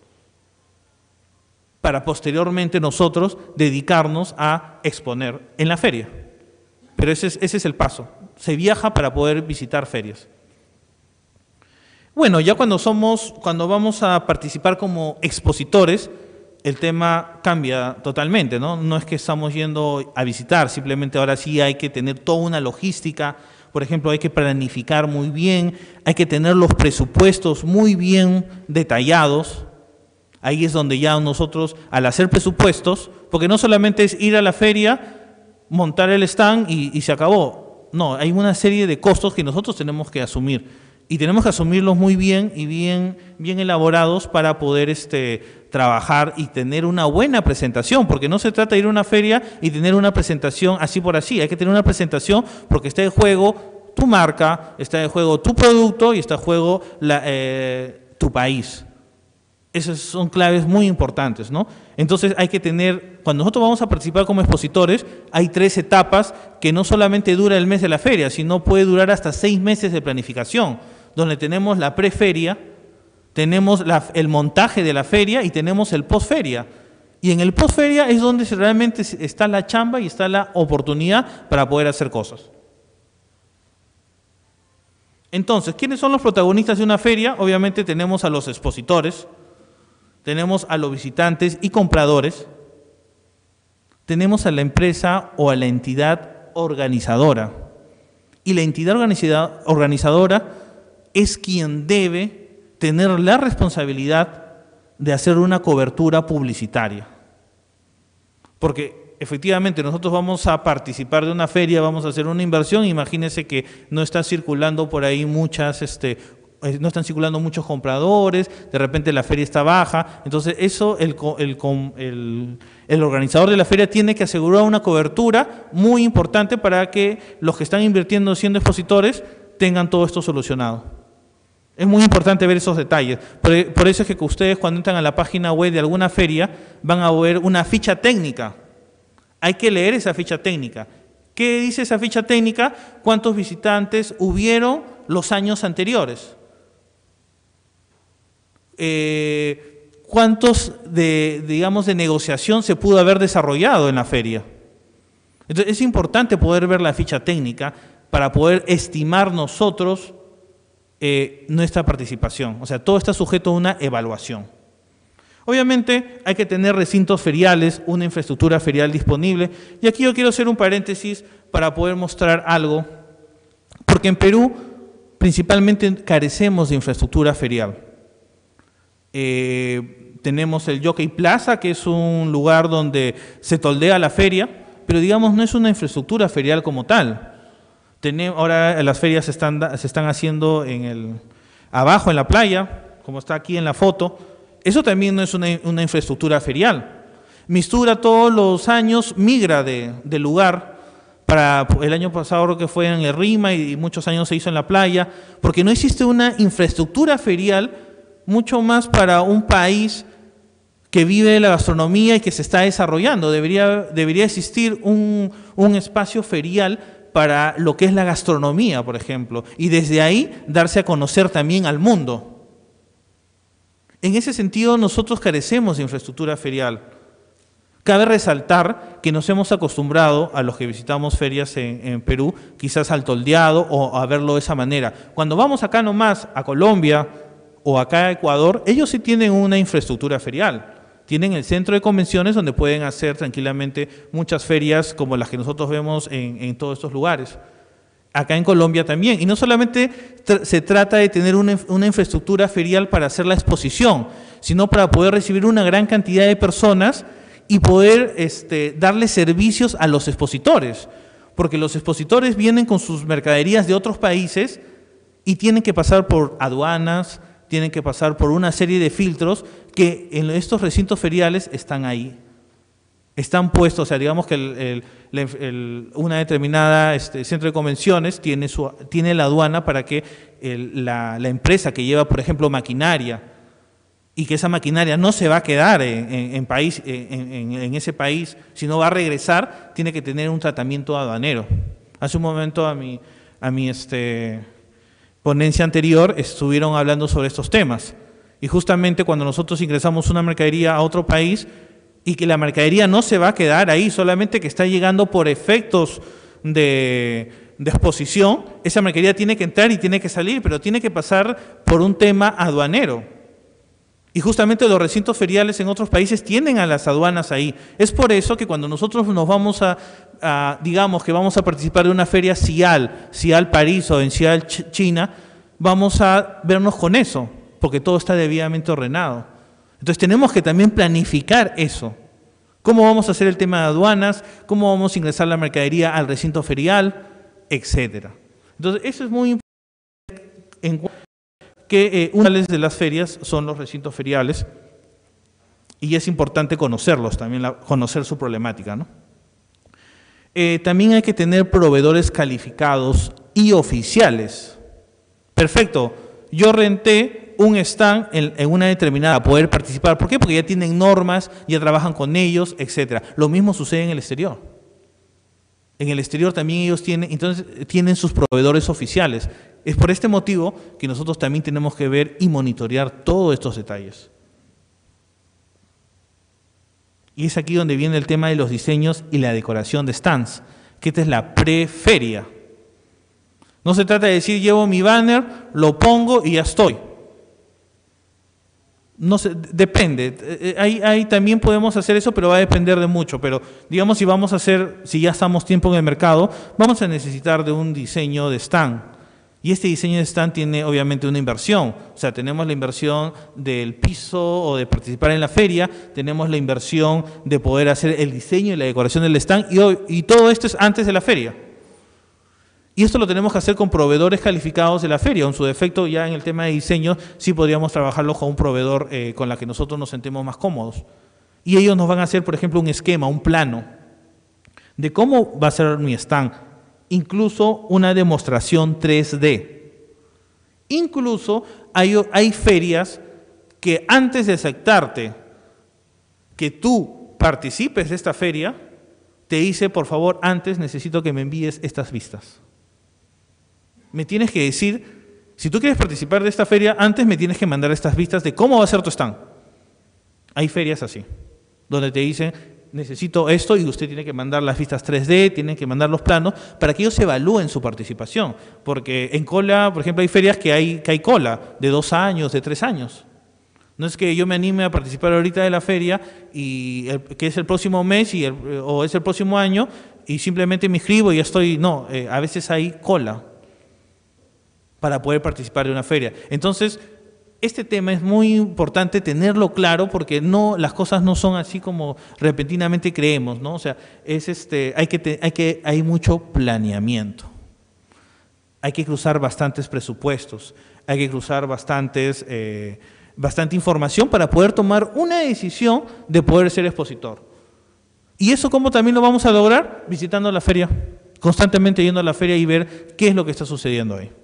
S1: para posteriormente nosotros dedicarnos a exponer en la feria. Pero ese es el paso. Se viaja para poder visitar ferias. Bueno, ya cuando vamos a participar como expositores, el tema cambia totalmente, ¿no? No es que estamos yendo a visitar, simplemente ahora sí hay que tener toda una logística. Por ejemplo, hay que planificar muy bien, hay que tener los presupuestos muy bien detallados. Ahí es donde ya nosotros, al hacer presupuestos, porque no solamente es ir a la feria, montar el stand y se acabó. No, hay una serie de costos que nosotros tenemos que asumir. Y tenemos que asumirlos muy bien y bien elaborados para poder trabajar y tener una buena presentación, porque no se trata de ir a una feria y tener una presentación así por así. Hay que tener una presentación porque está en juego tu marca, está en juego tu producto y está en juego tu país. Esas son claves muy importantes, ¿no? Entonces hay que tener, cuando nosotros vamos a participar como expositores, hay 3 etapas que no solamente dura el mes de la feria, sino puede durar hasta 6 meses de planificación, donde tenemos la preferia, tenemos el montaje de la feria y tenemos el postferia. Y en el postferia es donde realmente está la chamba y está la oportunidad para poder hacer cosas. Entonces, ¿quiénes son los protagonistas de una feria? Obviamente tenemos a los expositores, tenemos a los visitantes y compradores, tenemos a la empresa o a la entidad organizadora. Y la entidad organizadora es quien debe tener la responsabilidad de hacer una cobertura publicitaria. Porque efectivamente nosotros vamos a participar de una feria, vamos a hacer una inversión, imagínense que no está circulando por ahí no están circulando muchos compradores, de repente la feria está baja, entonces eso el organizador de la feria tiene que asegurar una cobertura muy importante para que los que están invirtiendo siendo expositores tengan todo esto solucionado. Es muy importante ver esos detalles, por eso es que ustedes cuando entran a la página web de alguna feria van a ver una ficha técnica. Hay que leer esa ficha técnica. ¿Qué dice esa ficha técnica? ¿Cuántos visitantes hubieron los años anteriores? ¿Cuántos de negociación se pudo haber desarrollado en la feria? Entonces es importante poder ver la ficha técnica para poder estimar nosotros nuestra participación. O sea, todo está sujeto a una evaluación. Obviamente hay que tener recintos feriales, una infraestructura ferial disponible. Y aquí yo quiero hacer un paréntesis para poder mostrar algo, porque en Perú principalmente carecemos de infraestructura ferial. Tenemos el Jockey Plaza, que es un lugar donde se toldea la feria, pero digamos no es una infraestructura ferial como tal. Ahora las ferias se están haciendo abajo en la playa, como está aquí en la foto. Eso también no es una infraestructura ferial. Mistura todos los años, migra de lugar. El año pasado creo que fue en el Rima y muchos años se hizo en la playa, porque no existe una infraestructura ferial mucho más para un país que vive de la gastronomía y que se está desarrollando. Debería existir un espacio ferial para lo que es la gastronomía, por ejemplo, y desde ahí darse a conocer también al mundo. En ese sentido, nosotros carecemos de infraestructura ferial. Cabe resaltar que nos hemos acostumbrado, a los que visitamos ferias en Perú, quizás al toldeado o a verlo de esa manera. Cuando vamos acá nomás, a Colombia o acá a Ecuador, ellos sí tienen una infraestructura ferial. Tienen el centro de convenciones donde pueden hacer tranquilamente muchas ferias como las que nosotros vemos en todos estos lugares. Acá en Colombia también. Y no solamente se trata de tener una infraestructura ferial para hacer la exposición, sino para poder recibir una gran cantidad de personas y poder darle servicios a los expositores. Porque los expositores vienen con sus mercaderías de otros países y tienen que pasar por aduanas, tienen que pasar por una serie de filtros que en estos recintos feriales están ahí. Están puestos, o sea, digamos que una determinada centro de convenciones tiene la aduana para que la empresa que lleva, por ejemplo, maquinaria, y que esa maquinaria no se va a quedar en ese país, sino va a regresar, tiene que tener un tratamiento aduanero. Hace un momento a mi a mi ponencia anterior, estuvieron hablando sobre estos temas. Y justamente cuando nosotros ingresamos una mercadería a otro país y que la mercadería no se va a quedar ahí, solamente que está llegando por efectos de exposición, esa mercadería tiene que entrar y tiene que salir, pero tiene que pasar por un tema aduanero. Y justamente los recintos feriales en otros países tienen a las aduanas ahí. Es por eso que cuando nosotros nos vamos digamos que vamos a participar de una feria CIAL París o en CIAL China, vamos a vernos con eso, porque todo está debidamente ordenado. Entonces tenemos que también planificar eso. ¿Cómo vamos a hacer el tema de aduanas? ¿Cómo vamos a ingresar la mercadería al recinto ferial? Etcétera. Entonces eso es muy importante, que una de las ferias son los recintos feriales y es importante conocerlos, también conocer su problemática, ¿no? También hay que tener proveedores calificados y oficiales. Perfecto, yo renté un stand en una determinada para poder participar. ¿Por qué? Porque ya tienen normas, ya trabajan con ellos, etcétera. Lo mismo sucede en el exterior. En el exterior también ellos tienen sus proveedores oficiales. Es por este motivo que nosotros también tenemos que ver y monitorear todos estos detalles. Y es aquí donde viene el tema de los diseños y la decoración de stands, que esta es la preferia. No se trata de decir, llevo mi banner, lo pongo y ya estoy. No sé, depende. Ahí también podemos hacer eso, pero va a depender de mucho. Pero digamos, si ya estamos tiempo en el mercado, vamos a necesitar de un diseño de stand. Y este diseño de stand tiene obviamente una inversión. O sea, tenemos la inversión del piso o de participar en la feria, tenemos la inversión de poder hacer el diseño y la decoración del stand, y todo esto es antes de la feria. Y esto lo tenemos que hacer con proveedores calificados de la feria. En su defecto, ya en el tema de diseño, sí podríamos trabajarlo con un proveedor con la que nosotros nos sentemos más cómodos. Y ellos nos van a hacer, por ejemplo, un esquema, un plano de cómo va a ser mi stand. Incluso una demostración 3D. Incluso hay ferias que antes de aceptarte que tú participes de esta feria, te dice, por favor, antes necesito que me envíes estas vistas. Me tienes que decir, si tú quieres participar de esta feria, antes me tienes que mandar estas vistas de cómo va a ser tu stand. Hay ferias así, donde te dicen, necesito esto, y usted tiene que mandar las vistas 3D, tiene que mandar los planos, para que ellos evalúen su participación. Porque en cola, por ejemplo, hay ferias que hay cola de 2 años, de 3 años. No es que yo me anime a participar ahorita de la feria, que es el próximo mes o es el próximo año, y simplemente me inscribo y ya estoy. No, a veces hay cola para poder participar de una feria. Entonces, este tema es muy importante tenerlo claro, porque las cosas no son así como repentinamente creemos, ¿no? O sea, hay mucho planeamiento. Hay que cruzar bastantes presupuestos, hay que cruzar bastante información para poder tomar una decisión de poder ser expositor. ¿Y eso cómo también lo vamos a lograr? Visitando la feria, constantemente yendo a la feria y ver qué es lo que está sucediendo ahí.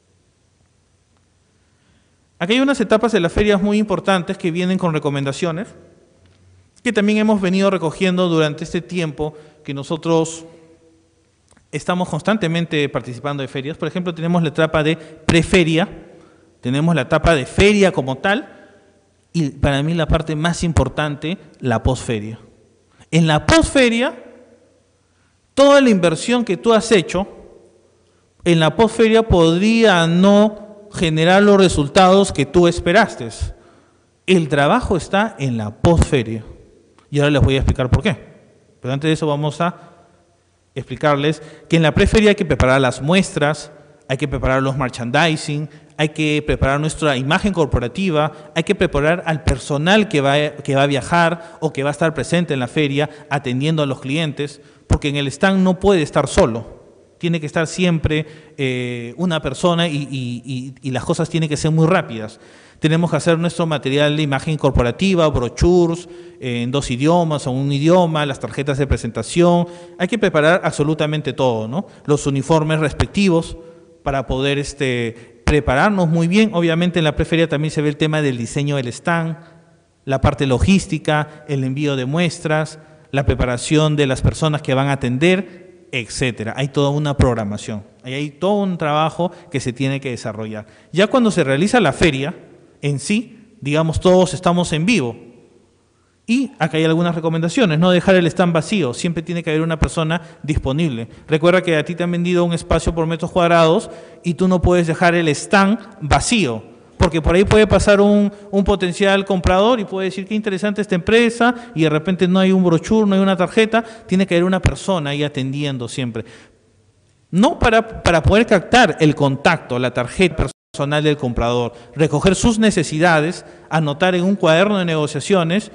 S1: Aquí hay unas etapas de las ferias muy importantes que vienen con recomendaciones, que también hemos venido recogiendo durante este tiempo que nosotros estamos constantemente participando de ferias. Por ejemplo, tenemos la etapa de preferia, tenemos la etapa de feria como tal, y para mí la parte más importante, la posferia. En la posferia, toda la inversión que tú has hecho, en la posferia podría no generar los resultados que tú esperaste. El trabajo está en la posferia. Y ahora les voy a explicar por qué. Pero antes de eso vamos a explicarles que en la preferia hay que preparar las muestras, hay que preparar los merchandising, hay que preparar nuestra imagen corporativa, hay que preparar al personal que va a viajar o que va a estar presente en la feria atendiendo a los clientes, porque en el stand no puede estar solo. Tiene que estar siempre una persona y las cosas tienen que ser muy rápidas. Tenemos que hacer nuestro material de imagen corporativa, brochures en 2 idiomas o un idioma, las tarjetas de presentación. Hay que preparar absolutamente todo, ¿no? Los uniformes respectivos para poder prepararnos muy bien. Obviamente en la preferia también se ve el tema del diseño del stand, la parte logística, el envío de muestras, la preparación de las personas que van a atender etcétera. Hay toda una programación, hay todo un trabajo que se tiene que desarrollar. Ya cuando se realiza la feria en sí, digamos, todos estamos en vivo. Y acá hay algunas recomendaciones: no dejar el stand vacío, siempre tiene que haber una persona disponible. Recuerda que a ti te han vendido un espacio por metros cuadrados y tú no puedes dejar el stand vacío, porque por ahí puede pasar un potencial comprador y puede decir qué interesante esta empresa, y de repente no hay un brochure, no hay una tarjeta. Tiene que haber una persona ahí atendiendo siempre. No para poder captar el contacto, la tarjeta personal del comprador, recoger sus necesidades, anotar en un cuaderno de negociaciones.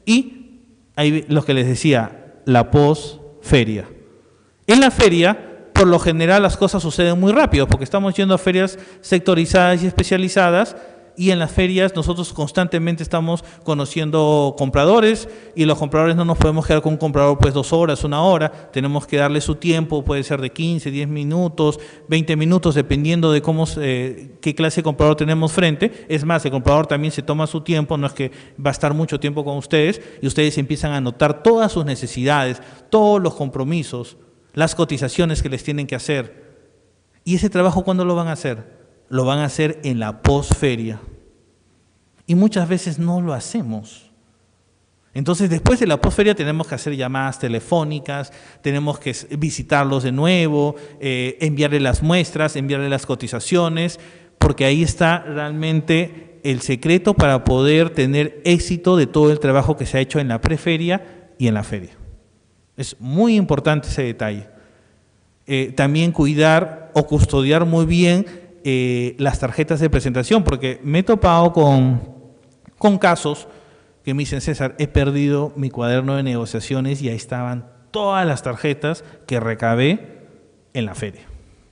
S1: Y ahí lo que les decía, la posferia. En la feria, por lo general, las cosas suceden muy rápido, porque estamos yendo a ferias sectorizadas y especializadas, y en las ferias nosotros constantemente estamos conociendo compradores, y los compradores no nos podemos quedar con un comprador pues 2 horas, 1 hora, tenemos que darle su tiempo, puede ser de 15, 10 minutos, 20 minutos, dependiendo de qué clase de comprador tenemos frente. Es más, el comprador también se toma su tiempo, no es que va a estar mucho tiempo con ustedes, y ustedes empiezan a anotar todas sus necesidades, todos los compromisos, las cotizaciones que les tienen que hacer. ¿Y ese trabajo cuándo lo van a hacer? Lo van a hacer en la posferia. Y muchas veces no lo hacemos. Entonces, después de la posferia tenemos que hacer llamadas telefónicas, tenemos que visitarlos de nuevo, enviarle las muestras, enviarle las cotizaciones, porque ahí está realmente el secreto para poder tener éxito de todo el trabajo que se ha hecho en la preferia y en la feria. Es muy importante ese detalle. También cuidar o custodiar muy bien las tarjetas de presentación, porque me he topado con casos que me dicen: César, he perdido mi cuaderno de negociaciones y ahí estaban todas las tarjetas que recabé en la feria.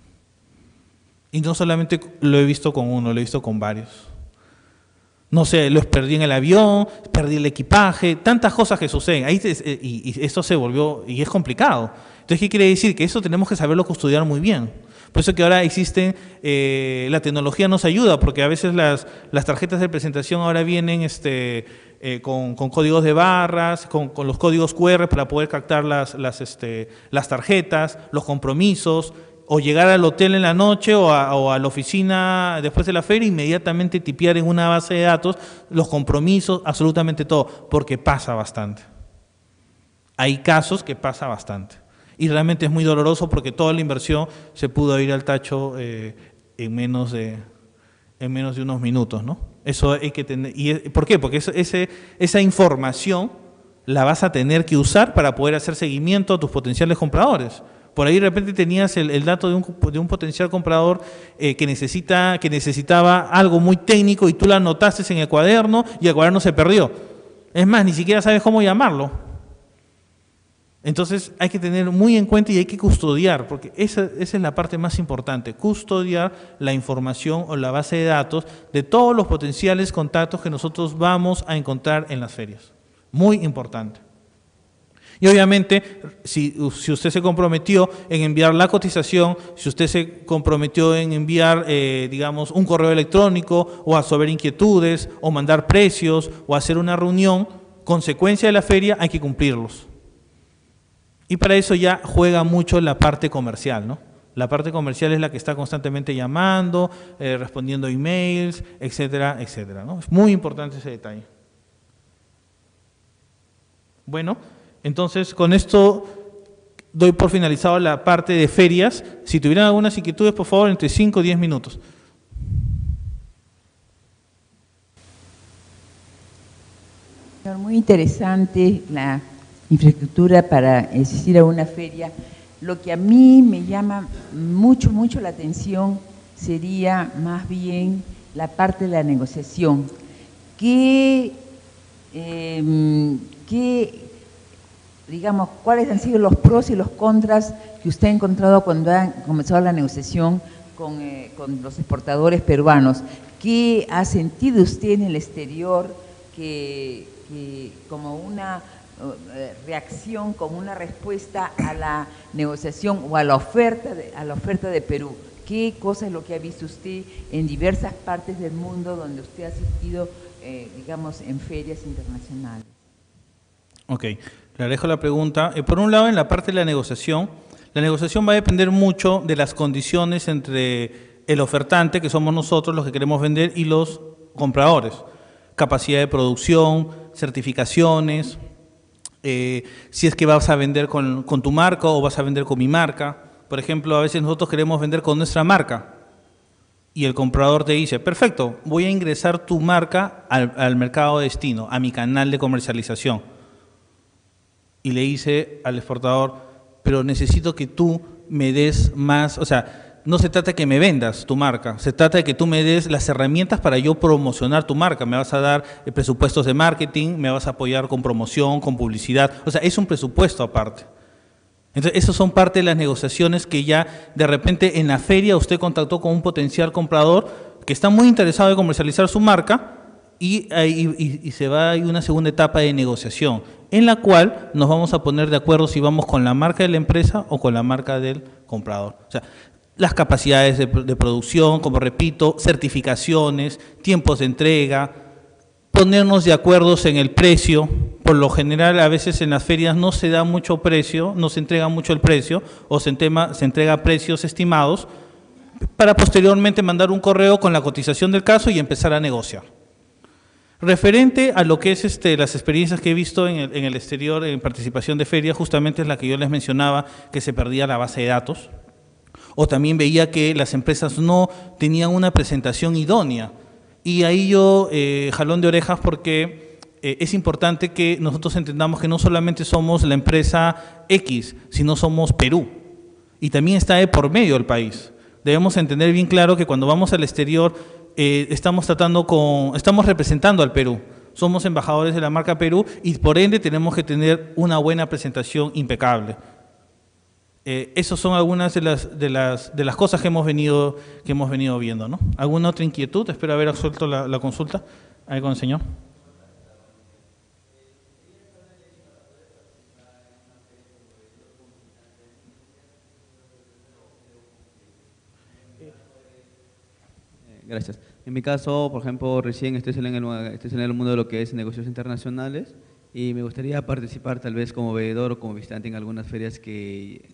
S1: Y no solamente lo he visto con uno, lo he visto con varios. No sé, los perdí en el avión, perdí el equipaje, tantas cosas que suceden. Ahí y esto se volvió, y es complicado. Entonces, ¿qué quiere decir? Que eso tenemos que saberlo custodiar muy bien. Por eso que ahora existen, la tecnología nos ayuda, porque a veces las tarjetas de presentación ahora vienen con códigos de barras, con los códigos QR para poder captar las tarjetas, los compromisos, o llegar al hotel en la noche o a la oficina después de la feria, inmediatamente tipear en una base de datos los compromisos, absolutamente todo, porque pasa bastante. Hay casos que pasa bastante. Y realmente es muy doloroso, porque toda la inversión se pudo ir al tacho en menos de unos minutos, ¿no? Eso hay que tener. ¿Por qué? Porque esa información la vas a tener que usar para poder hacer seguimiento a tus potenciales compradores. Por ahí de repente tenías el dato de un potencial comprador que necesitaba algo muy técnico, y tú lo anotaste en el cuaderno y el cuaderno se perdió. Es más, ni siquiera sabes cómo llamarlo. Entonces hay que tener muy en cuenta y hay que custodiar, porque esa es la parte más importante: custodiar la información o la base de datos de todos los potenciales contactos que nosotros vamos a encontrar en las ferias. Muy importante. Y obviamente, si usted se comprometió en enviar la cotización, si usted se comprometió en enviar, digamos, un correo electrónico, o a resolver inquietudes, o mandar precios, o hacer una reunión, consecuencia de la feria, hay que cumplirlos. Y para eso ya juega mucho la parte comercial, ¿no? La parte comercial es la que está constantemente llamando, respondiendo emails, etcétera, etcétera, ¿no? Es muy importante ese detalle. Bueno, entonces con esto doy por finalizado la parte de ferias. Si tuvieran algunas inquietudes, por favor, entre 5 y 10 minutos.
S2: Muy interesante la infraestructura para asistir a una feria. Lo que a mí me llama mucho la atención sería más bien la parte de la negociación. Digamos, ¿cuáles han sido los pros y los contras que usted ha encontrado cuando ha comenzado la negociación con los exportadores peruanos? ¿Qué ha sentido usted en el exterior que como una reacción, como una respuesta a la negociación o a la oferta de Perú? ¿Qué cosa es lo que ha visto usted en diversas partes del mundo donde usted ha asistido, digamos, en ferias internacionales?
S1: Ok, le dejo la pregunta. Por un lado, en la parte de la negociación, La negociación va a depender mucho de las condiciones entre el ofertante, que somos nosotros los que queremos vender, y los compradores. Capacidad de producción, certificaciones, si es que vas a vender con tu marca o vas a vender con mi marca. Por ejemplo, a veces nosotros queremos vender con nuestra marca y el comprador te dice, perfecto, voy a ingresar tu marca al mercado de destino, a mi canal de comercialización. Y le dice al exportador, pero necesito que tú me des más, o sea, no se trata de que me vendas tu marca, se trata de que tú me des las herramientas para yo promocionar tu marca. Me vas a dar presupuestos de marketing, me vas a apoyar con promoción, con publicidad, o sea, es un presupuesto aparte. Entonces, esas son parte de las negociaciones que ya de repente en la feria usted contactó con un potencial comprador que está muy interesado en comercializar su marca y se va a una segunda etapa de negociación en la cual nos vamos a poner de acuerdo si vamos con la marca de la empresa o con la marca del comprador. O sea, las capacidades de producción, como repito, certificaciones, tiempos de entrega, ponernos de acuerdo en el precio. Por lo general, a veces en las ferias no se da mucho precio, no se entrega mucho el precio, o se entrega precios estimados, para posteriormente mandar un correo con la cotización del caso y empezar a negociar. Referente a lo que es las experiencias que he visto en el exterior en participación de ferias, justamente es la que yo les mencionaba, que se perdía la base de datos, o también veía que las empresas no tenían una presentación idónea. Y ahí yo, jalón de orejas, porque es importante que nosotros entendamos que no solamente somos la empresa X, sino somos Perú. Y también está de por medio el país. Debemos entender bien claro que cuando vamos al exterior estamos representando al Perú. Somos embajadores de la marca Perú y por ende tenemos que tener una buena presentación impecable. Esas son algunas de las cosas que hemos venido viendo, ¿no? ¿Alguna otra inquietud? Espero haber absuelto la consulta. Ahí con el señor.
S3: Gracias. En mi caso, por ejemplo, recién estoy saliendo en el mundo de lo que es negocios internacionales y me gustaría participar tal vez como veedor o como visitante en algunas ferias que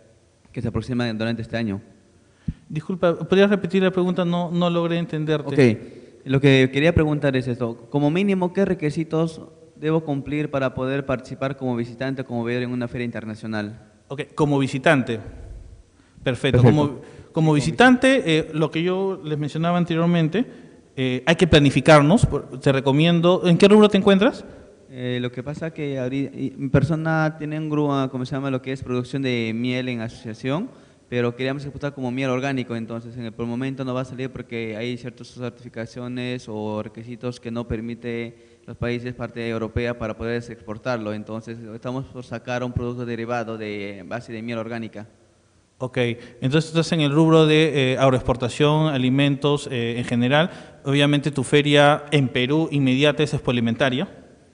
S3: se aproximan durante este año.
S1: Disculpa, ¿podrías repetir la pregunta? No logré entenderte.
S3: Ok, lo que quería preguntar es esto. Como mínimo, ¿qué requisitos debo cumplir para poder participar como visitante o como veedor en una feria internacional?
S1: Ok, como visitante. Perfecto. Como visitante, lo que yo les mencionaba anteriormente, hay que planificarnos. Te recomiendo. ¿En qué rubro te encuentras?
S3: Lo que pasa que mi persona tiene un grupo, como se llama, lo que es producción de miel en asociación, pero queríamos ejecutar como miel orgánico, entonces por el momento no va a salir porque hay ciertas certificaciones o requisitos que no permite los países parte europea para poder exportarlo, entonces estamos por sacar un producto derivado de base de miel orgánica.
S1: Ok, entonces estás en el rubro de agroexportación, alimentos en general. Obviamente tu feria en Perú inmediata es Expoalimentaria.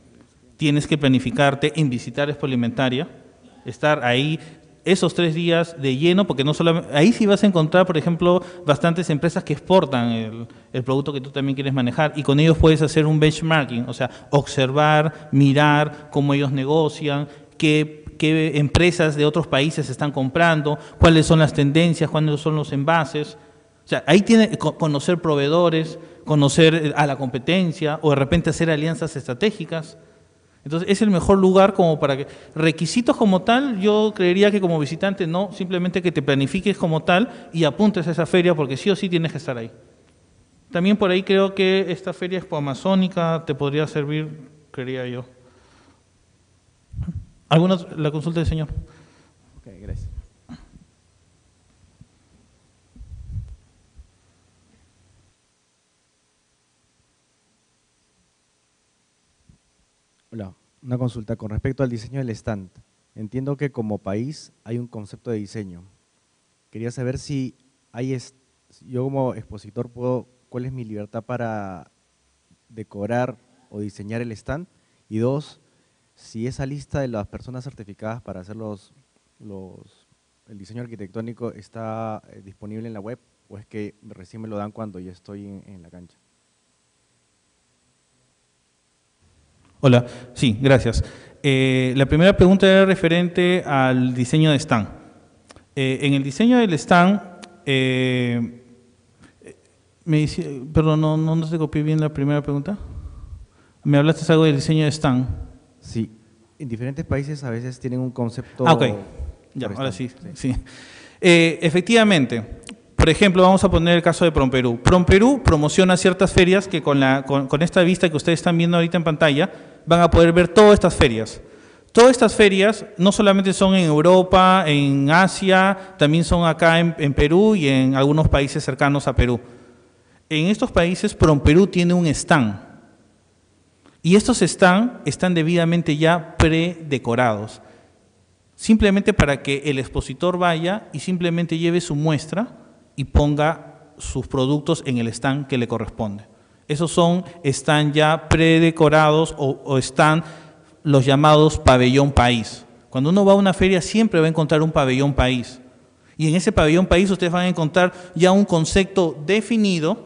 S1: Tienes que planificarte en visitar Expoalimentaria, estar ahí esos 3 días de lleno, porque no solamente, ahí sí vas a encontrar, por ejemplo, bastantes empresas que exportan el producto que tú también quieres manejar y con ellos puedes hacer un benchmarking, o sea, observar, mirar cómo ellos negocian, qué empresas de otros países están comprando, cuáles son las tendencias, cuáles son los envases. O sea, ahí tiene que conocer proveedores, conocer a la competencia o de repente hacer alianzas estratégicas. Entonces, es el mejor lugar como para que… Requisitos como tal, yo creería que como visitante no, simplemente que te planifiques como tal y apuntes a esa feria porque sí o sí tienes que estar ahí. También por ahí creo que esta feria expoamazónica te podría servir, creería yo. ¿Alguna la consulta del señor?
S3: Ok, gracias.
S4: Hola, una consulta con respecto al diseño del stand. Entiendo que como país hay un concepto de diseño. Quería saber si yo como expositor ¿cuál es mi libertad para decorar o diseñar el stand? Y 2, si esa lista de las personas certificadas para hacer el diseño arquitectónico está disponible en la web o es que recién me lo dan cuando ya estoy en la cancha.
S1: Hola, sí, gracias. La primera pregunta era referente al diseño de stand. En el diseño del stand, perdón, no te copié bien la primera pregunta. ¿Me hablaste algo del diseño de stand?
S4: Sí, en diferentes países a veces tienen un concepto…
S1: Ok, ya, ahora sí. Efectivamente, por ejemplo, vamos a poner el caso de PromPerú. PromPerú promociona ciertas ferias que con esta vista que ustedes están viendo ahorita en pantalla van a poder ver todas estas ferias. Todas estas ferias no solamente son en Europa, en Asia, también son acá en Perú y en algunos países cercanos a Perú. En estos países, PromPerú tiene un stand. Y estos están debidamente ya predecorados. Simplemente para que el expositor vaya y simplemente lleve su muestra y ponga sus productos en el stand que le corresponde. Esos están ya predecorados o están los llamados pabellón país. Cuando uno va a una feria siempre va a encontrar un pabellón país. Y en ese pabellón país ustedes van a encontrar ya un concepto definido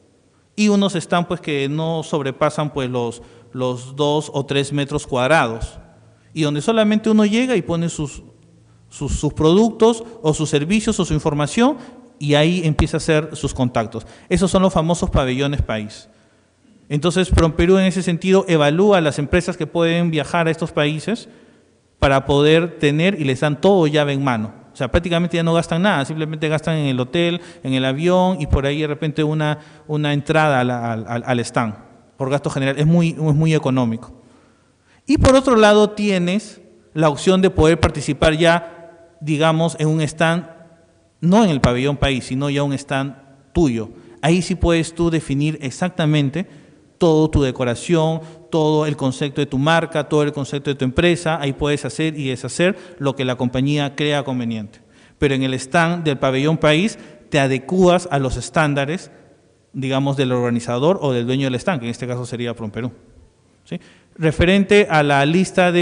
S1: y unos están pues que no sobrepasan pues los 2 o 3 metros cuadrados. Y donde solamente uno llega y pone sus productos o sus servicios o su información y ahí empieza a hacer sus contactos. Esos son los famosos pabellones país. Entonces, PromPerú en ese sentido evalúa a las empresas que pueden viajar a estos países para poder tener y les dan todo llave en mano. O sea, prácticamente ya no gastan nada, simplemente gastan en el hotel, en el avión y por ahí de repente una entrada al stand. Por gasto general, es muy económico. Y por otro lado tienes la opción de poder participar ya, digamos, en un stand, no en el pabellón país, sino ya un stand tuyo. Ahí sí puedes tú definir exactamente todo tu decoración, todo el concepto de tu marca, todo el concepto de tu empresa, ahí puedes hacer y deshacer lo que la compañía crea conveniente. Pero en el stand del pabellón país te adecuas a los estándares, digamos, del organizador o del dueño del stand, que en este caso sería PromPerú. ¿Sí? Referente a la lista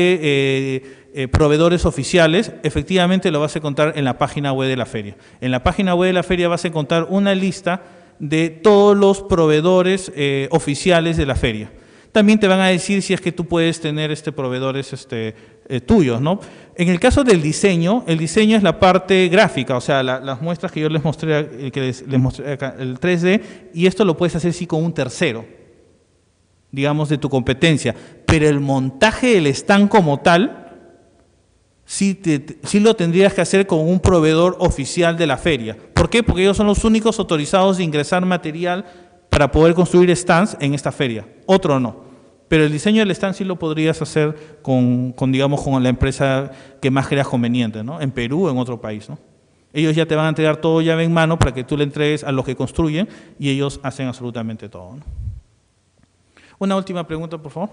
S1: de proveedores oficiales, efectivamente lo vas a encontrar en la página web de la feria. En la página web de la feria vas a encontrar una lista de todos los proveedores oficiales de la feria. También te van a decir si es que tú puedes tener proveedores tuyos, ¿no? En el caso del diseño, el diseño es la parte gráfica, o sea, las muestras que yo les mostré, les mostré acá, el 3D, y esto lo puedes hacer sí con un tercero, digamos, de tu competencia. Pero el montaje del stand como tal, sí lo tendrías que hacer con un proveedor oficial de la feria. ¿Por qué? Porque ellos son los únicos autorizados de ingresar material para poder construir stands en esta feria. Otro no. Pero el diseño del stand sí lo podrías hacer con la empresa que más creas conveniente, ¿no? En Perú o en otro país, ¿no? Ellos ya te van a entregar todo llave en mano para que tú le entregues a los que construyen y ellos hacen absolutamente todo, ¿no? Una última pregunta, por favor.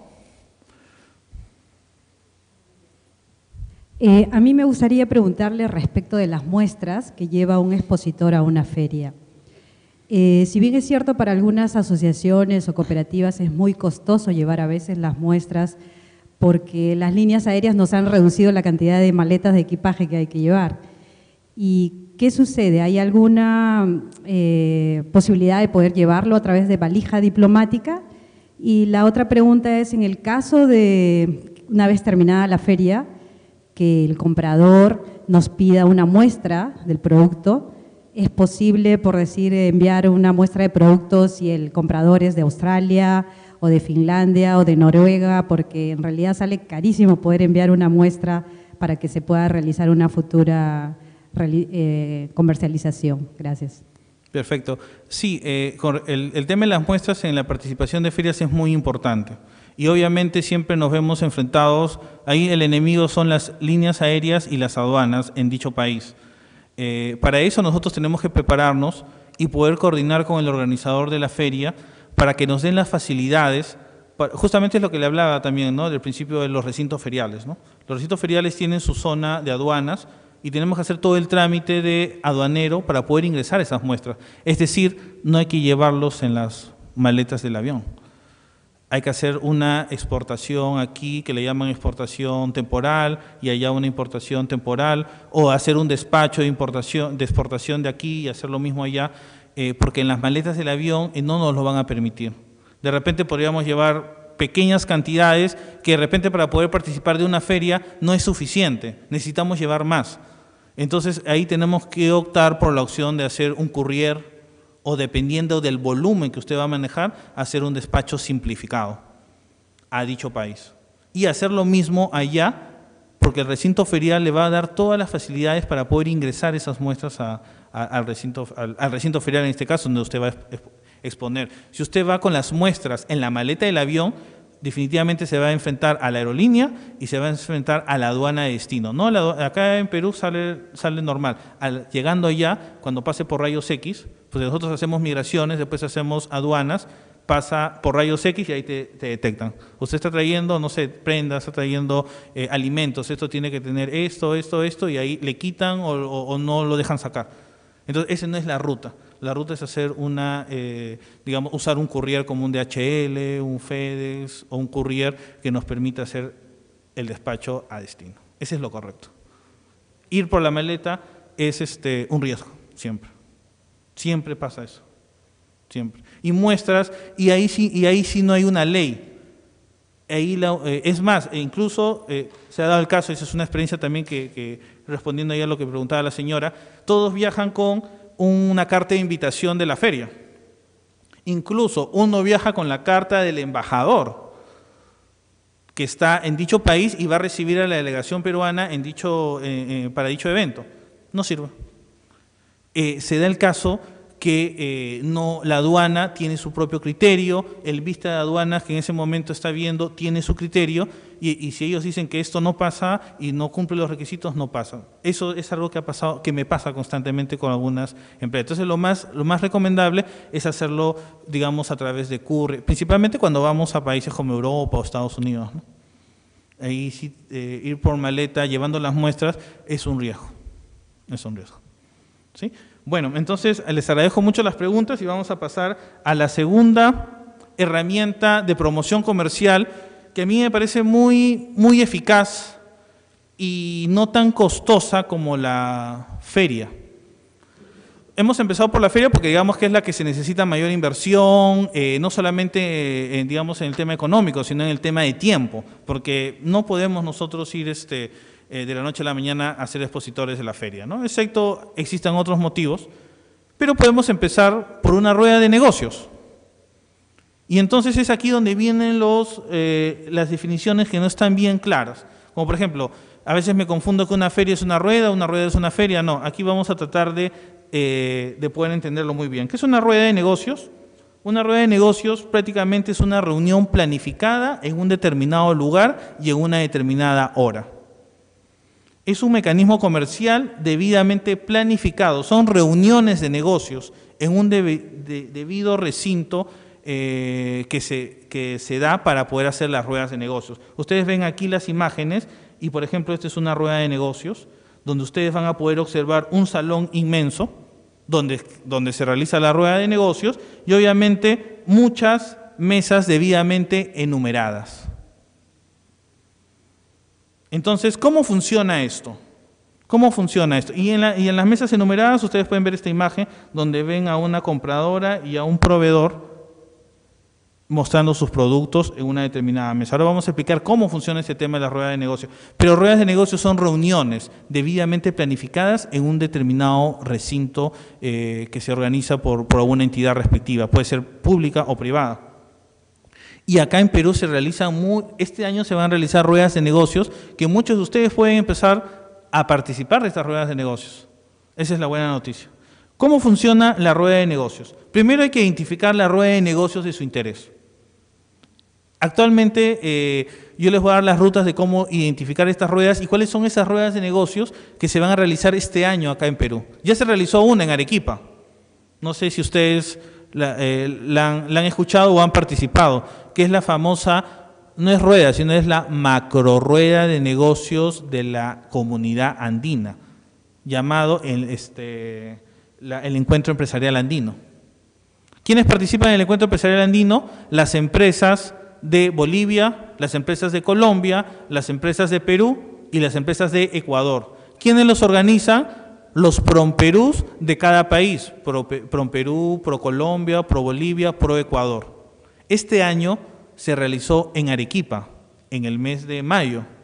S5: A mí me gustaría preguntarle respecto de las muestras que lleva un expositor a una feria. Si bien es cierto para algunas asociaciones o cooperativas es muy costoso llevar a veces las muestras porque las líneas aéreas nos han reducido la cantidad de maletas de equipaje que hay que llevar. ¿Y qué sucede? ¿Hay alguna posibilidad de poder llevarlo a través de valija diplomática? Y la otra pregunta es, en el caso de, una vez terminada la feria, que el comprador nos pida una muestra del producto, ¿es posible, por decir, enviar una muestra de productos si el comprador es de Australia o de Finlandia o de Noruega? Porque en realidad sale carísimo poder enviar una muestra para que se pueda realizar una futura comercialización. Gracias.
S1: Perfecto. Sí, el tema de las muestras en la participación de ferias es muy importante. Y obviamente siempre nos vemos enfrentados, ahí el enemigo son las líneas aéreas y las aduanas en dicho país. Para eso nosotros tenemos que prepararnos y poder coordinar con el organizador de la feria para que nos den las facilidades, justamente es lo que le hablaba también, ¿no?, del principio de los recintos feriales, ¿no? Los recintos feriales tienen su zona de aduanas y tenemos que hacer todo el trámite de aduanero para poder ingresar esas muestras. Es decir, no hay que llevarlos en las maletas del avión. Hay que hacer una exportación aquí, que le llaman exportación temporal, y allá una importación temporal, o hacer un despacho de exportación de aquí y hacer lo mismo allá, porque en las maletas del avión no nos lo van a permitir. De repente podríamos llevar pequeñas cantidades que de repente para poder participar de una feria no es suficiente, necesitamos llevar más. Entonces, ahí tenemos que optar por la opción de hacer un courier o, dependiendo del volumen que usted va a manejar, hacer un despacho simplificado a dicho país. Y hacer lo mismo allá, porque el recinto ferial le va a dar todas las facilidades para poder ingresar esas muestras al recinto ferial, en este caso, donde usted va a exponer. Si usted va con las muestras en la maleta del avión, definitivamente se va a enfrentar a la aerolínea y se va a enfrentar a la aduana de destino. ¿No? Acá en Perú sale normal. Llegando allá, cuando pase por rayos X, pues nosotros hacemos migraciones, después hacemos aduanas, pasa por rayos X y ahí te detectan. Usted está trayendo, no sé, prendas, está trayendo alimentos, esto tiene que tener esto, y ahí le quitan o no lo dejan sacar. Entonces, esa no es la ruta. La ruta es hacer digamos, usar un courier como un DHL, un FedEx o un courier que nos permita hacer el despacho a destino. Ese es lo correcto. Ir por la maleta es un riesgo, siempre. Siempre pasa eso. Siempre. Y muestras, y ahí sí no hay una ley. Es más, incluso se ha dado el caso, esa es una experiencia también que respondiendo ahí a lo que preguntaba la señora, todos viajan con una carta de invitación de la feria. Incluso uno viaja con la carta del embajador que está en dicho país y va a recibir a la delegación peruana para dicho evento. No sirve. Se da el caso que la aduana tiene su propio criterio, el vista de aduanas que en ese momento está viendo tiene su criterio y si ellos dicen que esto no pasa y no cumple los requisitos, no pasa. Eso es algo que me pasa constantemente con algunas empresas. Entonces lo más recomendable es hacerlo, digamos, a través de courier, principalmente cuando vamos a países como Europa o Estados Unidos, ¿no? Ahí sí, ir por maleta llevando las muestras es un riesgo, ¿sí? Bueno, entonces les agradezco mucho las preguntas y vamos a pasar a la segunda herramienta de promoción comercial que a mí me parece muy, muy eficaz y no tan costosa como la feria. Hemos empezado por la feria porque digamos que es la que se necesita mayor inversión, no solamente digamos en el tema económico, sino en el tema de tiempo, porque no podemos nosotros ir de la noche a la mañana a ser expositores de la feria, ¿no? Excepto existan otros motivos, pero podemos empezar por una rueda de negocios. Y entonces es aquí donde vienen las definiciones que no están bien claras. Como por ejemplo, a veces me confundo que una feria es una rueda es una feria. No, aquí vamos a tratar de poder entenderlo muy bien. ¿Qué es una rueda de negocios? Una rueda de negocios prácticamente es una reunión planificada en un determinado lugar y en una determinada hora. Es un mecanismo comercial debidamente planificado. Son reuniones de negocios en un debido recinto que se da para poder hacer las ruedas de negocios. Ustedes ven aquí las imágenes y, por ejemplo, esta es una rueda de negocios donde ustedes van a poder observar un salón inmenso donde se realiza la rueda de negocios y, obviamente, muchas mesas debidamente enumeradas. Entonces, ¿cómo funciona esto? ¿Cómo funciona esto? Y en las mesas enumeradas ustedes pueden ver esta imagen donde ven a una compradora y a un proveedor mostrando sus productos en una determinada mesa. Ahora vamos a explicar cómo funciona este tema de la rueda de negocio. Pero ruedas de negocio son reuniones debidamente planificadas en un determinado recinto que se organiza por alguna entidad respectiva, puede ser pública o privada. Y acá en Perú se realizan, este año se van a realizar ruedas de negocios que muchos de ustedes pueden empezar a participar de estas ruedas de negocios. Esa es la buena noticia. ¿Cómo funciona la rueda de negocios? Primero hay que identificar la rueda de negocios de su interés. Actualmente yo les voy a dar las rutas de cómo identificar estas ruedas y cuáles son esas ruedas de negocios que se van a realizar este año acá en Perú. Ya se realizó una en Arequipa. No sé si ustedes la han escuchado o han participado, que es la famosa, no es rueda, sino es la macro rueda de negocios de la comunidad andina, llamado el Encuentro Empresarial Andino. ¿Quiénes participan en el Encuentro Empresarial Andino? Las empresas de Bolivia, las empresas de Colombia, las empresas de Perú y las empresas de Ecuador. ¿Quiénes los organizan? Los PROMPERÚs de cada país, PROMPERÚ, PROColombia, PROBolivia, PROEcuador. Este año se realizó en Arequipa, en el mes de mayo.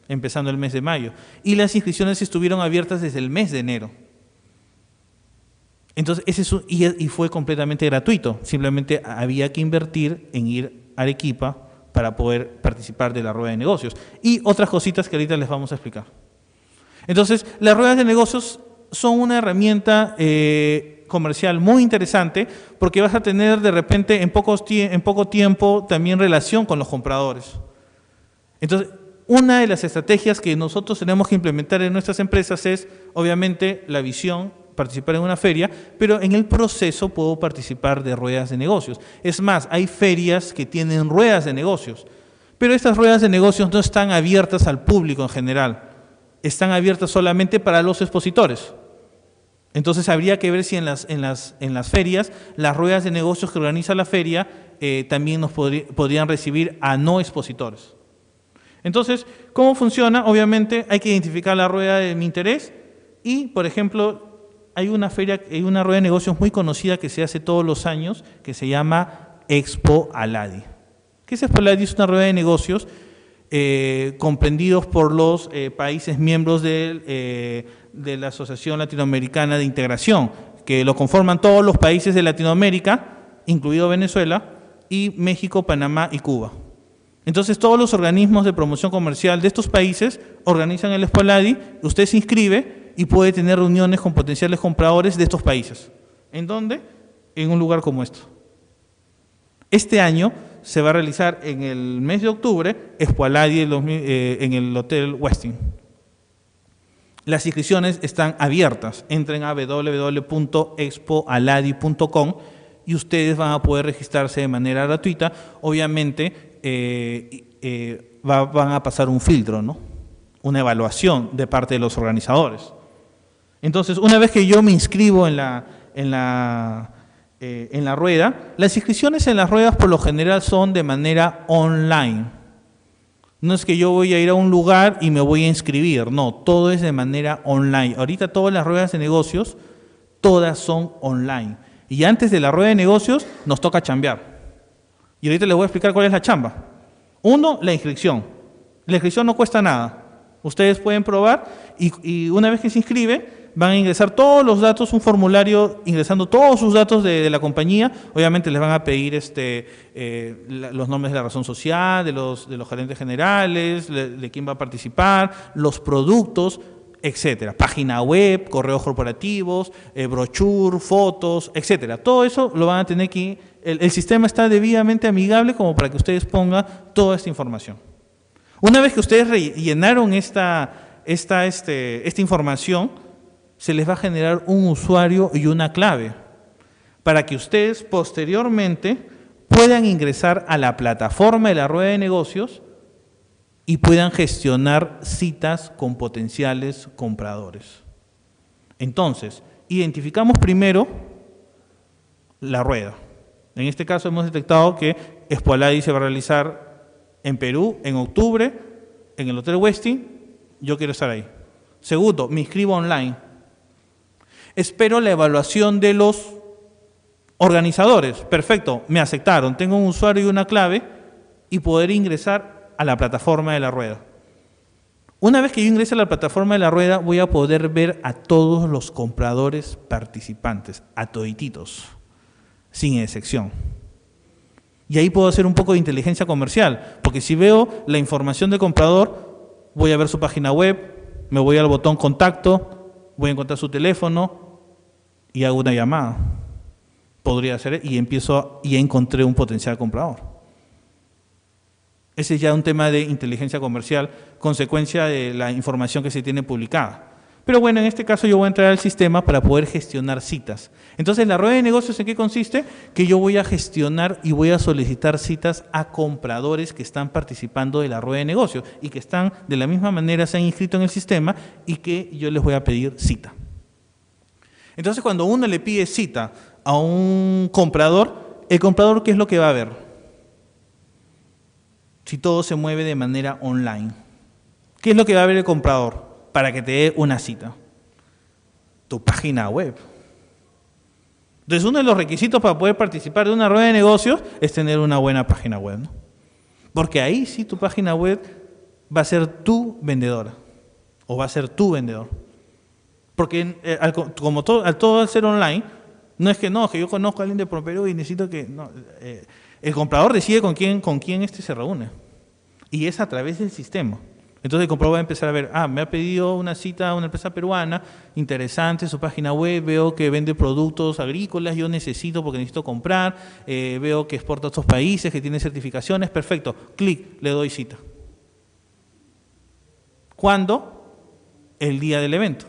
S1: empezando el mes de mayo. Y las inscripciones estuvieron abiertas desde el mes de enero. Entonces, y fue completamente gratuito. Simplemente había que invertir en ir a Arequipa para poder participar de la rueda de negocios. Y otras cositas que ahorita les vamos a explicar. Entonces, las ruedas de negocios son una herramienta comercial muy interesante porque vas a tener de repente en poco tiempo también relación con los compradores. Entonces, una de las estrategias que nosotros tenemos que implementar en nuestras empresas es, obviamente, la visión, participar en una feria, pero en el proceso puedo participar de ruedas de negocios. Es más, hay ferias que tienen ruedas de negocios, pero estas ruedas de negocios no están abiertas al público en general, están abiertas solamente para los expositores. Entonces habría que ver si en las ferias, las ruedas de negocios que organiza la feria también nos podrían recibir a no expositores. Entonces, ¿cómo funciona? Obviamente hay que identificar la rueda de mi interés y, por ejemplo, hay una rueda de negocios muy conocida que se hace todos los años que se llama Expo Aladi. ¿Qué es Expo Aladi? Es una rueda de negocios comprendidos por los países miembros de la Asociación Latinoamericana de Integración, que lo conforman todos los países de Latinoamérica, incluido Venezuela, y México, Panamá y Cuba. Entonces, todos los organismos de promoción comercial de estos países organizan el Expo Aladi, usted se inscribe y puede tener reuniones con potenciales compradores de estos países. ¿En dónde? En un lugar como esto. Este año se va a realizar en el mes de octubre Expo Aladi en el Hotel Westin. Las inscripciones están abiertas. Entren a www.expoaladi.com y ustedes van a poder registrarse de manera gratuita. Obviamente van a pasar un filtro, ¿no? Una evaluación de parte de los organizadores. Entonces, una vez que yo me inscribo en la rueda, las inscripciones en las ruedas por lo general son de manera online. No es que yo voy a ir a un lugar y me voy a inscribir, no, todo es de manera online. Ahorita todas las ruedas de negocios, todas son online. Y antes de la rueda de negocios nos toca chambear. Y ahorita les voy a explicar cuál es la chamba. Uno, la inscripción. La inscripción no cuesta nada. Ustedes pueden probar y una vez que se inscribe, van a ingresar todos los datos, un formulario ingresando todos sus datos de la compañía. Obviamente les van a pedir los nombres de la razón social, de los gerentes generales, de quién va a participar, los productos, etcétera. Página web, correos corporativos, brochure, fotos, etcétera. Todo eso lo van a tener que... El sistema está debidamente amigable como para que ustedes pongan toda esta información. Una vez que ustedes rellenaron esta información, se les va a generar un usuario y una clave para que ustedes posteriormente puedan ingresar a la plataforma de la rueda de negocios y puedan gestionar citas con potenciales compradores. Entonces, identificamos primero la rueda. En este caso hemos detectado que Expo Aladi se va a realizar en Perú en octubre, en el Hotel Westin. Yo quiero estar ahí. Segundo, me inscribo online. Espero la evaluación de los organizadores. Perfecto, me aceptaron. Tengo un usuario y una clave y poder ingresar a la plataforma de la rueda. Una vez que yo ingrese a la plataforma de la rueda, voy a poder ver a todos los compradores participantes, a todititos, sin excepción. Y ahí puedo hacer un poco de inteligencia comercial, porque si veo la información del comprador, voy a ver su página web, me voy al botón contacto, voy a encontrar su teléfono y hago una llamada. Podría ser, y ya encontré un potencial comprador. Ese es ya un tema de inteligencia comercial, consecuencia de la información que se tiene publicada. Pero bueno, en este caso yo voy a entrar al sistema para poder gestionar citas. Entonces, la rueda de negocios, ¿en qué consiste? Que yo voy a gestionar y voy a solicitar citas a compradores que están participando de la rueda de negocios y que están de la misma manera, se han inscrito en el sistema y que yo les voy a pedir cita. Entonces, cuando uno le pide cita a un comprador, el comprador, ¿qué es lo que va a ver? Si todo se mueve de manera online. ¿Qué es lo que va a ver el comprador para que te dé una cita? Tu página web. Entonces, uno de los requisitos para poder participar de una rueda de negocios es tener una buena página web, ¿no? Porque ahí sí tu página web va a ser tu vendedora o va a ser tu vendedor. Porque como todo al ser online, no es que yo conozco a alguien de ProPerú y necesito que… No, el comprador decide con quién se reúne. Y es a través del sistema. Entonces el comprador va a empezar a ver, me ha pedido una cita a una empresa peruana, interesante, su página web, veo que vende productos agrícolas, yo necesito porque necesito comprar, veo que exporta a otros países, que tiene certificaciones, perfecto, clic, le doy cita. ¿Cuándo? El día del evento.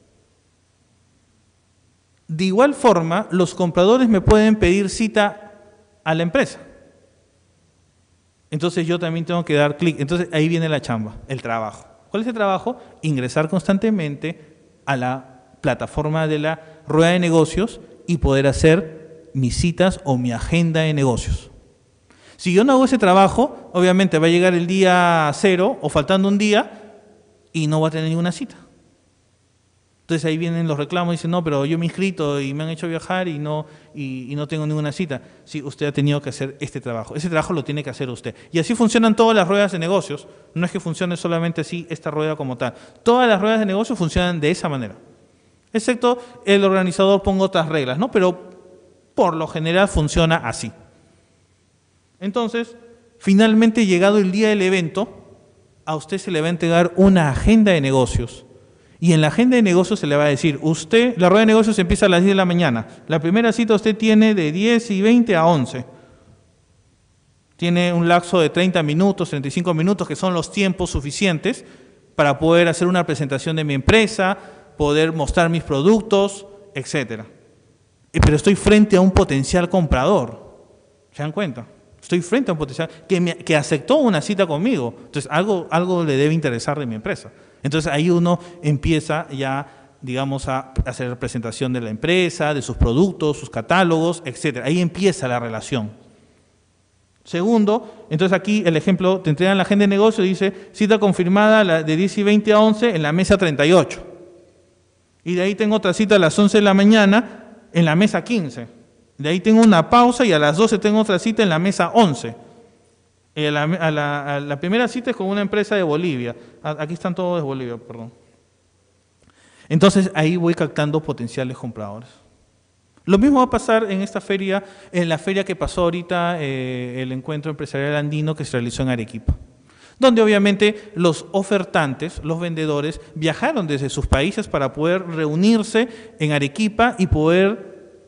S1: De igual forma, los compradores me pueden pedir cita a la empresa. Entonces yo también tengo que dar clic. Entonces ahí viene la chamba, el trabajo. ¿Cuál es el trabajo? Ingresar constantemente a la plataforma de la rueda de negocios y poder hacer mis citas o mi agenda de negocios. Si yo no hago ese trabajo, obviamente va a llegar el día 0 o faltando un día y no va a tener ninguna cita. Entonces ahí vienen los reclamos y dicen, no, pero yo me he inscrito y me han hecho viajar y no tengo ninguna cita. Sí, usted ha tenido que hacer este trabajo. Ese trabajo lo tiene que hacer usted. Y así funcionan todas las ruedas de negocios. No es que funcione solamente así esta rueda como tal. Todas las ruedas de negocios funcionan de esa manera. Excepto el organizador ponga otras reglas, ¿no? Pero por lo general funciona así. Entonces, finalmente llegado el día del evento, a usted se le va a entregar una agenda de negocios. Y en la agenda de negocios se le va a decir, la rueda de negocios empieza a las 10 de la mañana. La primera cita usted tiene de 10:20 a 11. Tiene un lapso de 30 minutos, 35 minutos, que son los tiempos suficientes para poder hacer una presentación de mi empresa, poder mostrar mis productos, etc. Pero estoy frente a un potencial comprador. ¿Se dan cuenta? Estoy frente a un potencial que aceptó una cita conmigo. Entonces, algo le debe interesar de mi empresa. Entonces, ahí uno empieza ya, digamos, a hacer presentación de la empresa, de sus productos, sus catálogos, etc. Ahí empieza la relación. Segundo, entonces aquí el ejemplo, te entregan la agenda de negocio, dice cita confirmada de 10:20 a 11 en la mesa 38. Y de ahí tengo otra cita a las 11 de la mañana en la mesa 15. De ahí tengo una pausa y a las 12 tengo otra cita en la mesa 11. La primera cita es con una empresa de Bolivia. Aquí están todos de Bolivia, perdón. Entonces ahí voy captando potenciales compradores. Lo mismo va a pasar en esta feria, en la feria que pasó ahorita, el encuentro empresarial andino que se realizó en Arequipa, donde obviamente los ofertantes, los vendedores, viajaron desde sus países para poder reunirse en Arequipa y poder,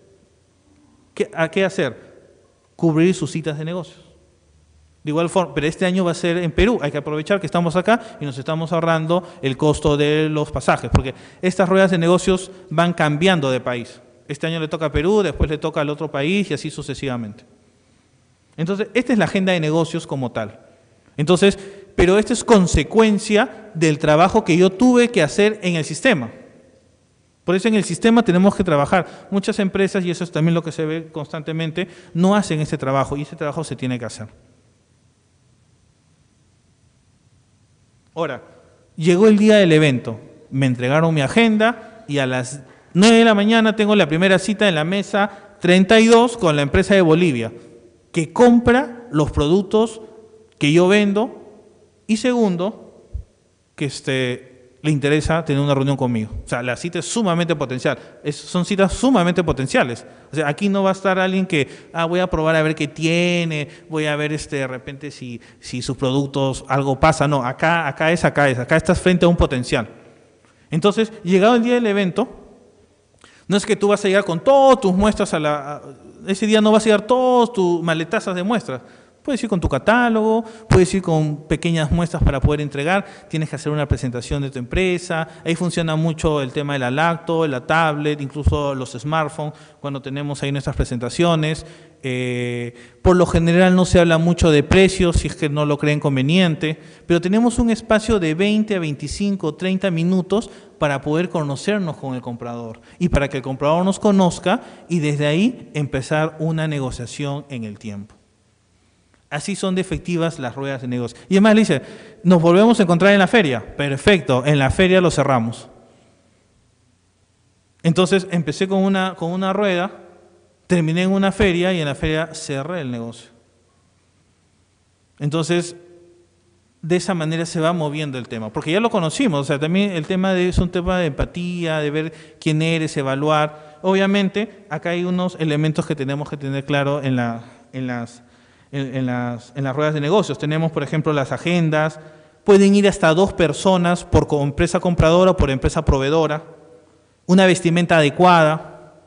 S1: ¿qué hacer? Cubrir sus citas de negocios. De igual forma, pero este año va a ser en Perú, hay que aprovechar que estamos acá y nos estamos ahorrando el costo de los pasajes, porque estas ruedas de negocios van cambiando de país. Este año le toca a Perú, después le toca al otro país y así sucesivamente. Entonces, esta es la agenda de negocios como tal. Entonces, pero esto es consecuencia del trabajo que yo tuve que hacer en el sistema. Por eso en el sistema tenemos que trabajar. Muchas empresas, y eso es también lo que se ve constantemente, no hacen ese trabajo y ese trabajo se tiene que hacer. Ahora, llegó el día del evento, me entregaron mi agenda y a las 9 de la mañana tengo la primera cita en la mesa 32 con la empresa de Bolivia, que compra los productos que yo vendo y segundo, que le interesa tener una reunión conmigo. O sea, la cita es sumamente potencial, son citas sumamente potenciales. O sea, aquí no va a estar alguien que, voy a probar a ver qué tiene, voy a ver de repente si sus productos algo pasa. No, acá estás frente a un potencial. Entonces, llegado el día del evento, no es que tú vas a llegar con todas tus muestras ese día no vas a llegar todas tus maletazas de muestras. Puedes ir con tu catálogo, puedes ir con pequeñas muestras para poder entregar, tienes que hacer una presentación de tu empresa, ahí funciona mucho el tema de la laptop, la tablet, incluso los smartphones, cuando tenemos ahí nuestras presentaciones. Por lo general no se habla mucho de precios, si es que no lo creen conveniente, pero tenemos un espacio de 20 a 25, 30 minutos para poder conocernos con el comprador y para que el comprador nos conozca y desde ahí empezar una negociación en el tiempo. Así son de efectivas las ruedas de negocio. Y además le dice, nos volvemos a encontrar en la feria. Perfecto, en la feria lo cerramos. Entonces empecé con una rueda, terminé en una feria y en la feria cerré el negocio. Entonces, de esa manera se va moviendo el tema, porque ya lo conocimos, o sea, también el tema es un tema de empatía, de ver quién eres, evaluar. Obviamente, acá hay unos elementos que tenemos que tener claro en las ruedas de negocios. Tenemos, por ejemplo, las agendas, pueden ir hasta 2 personas por empresa compradora o por empresa proveedora, una vestimenta adecuada.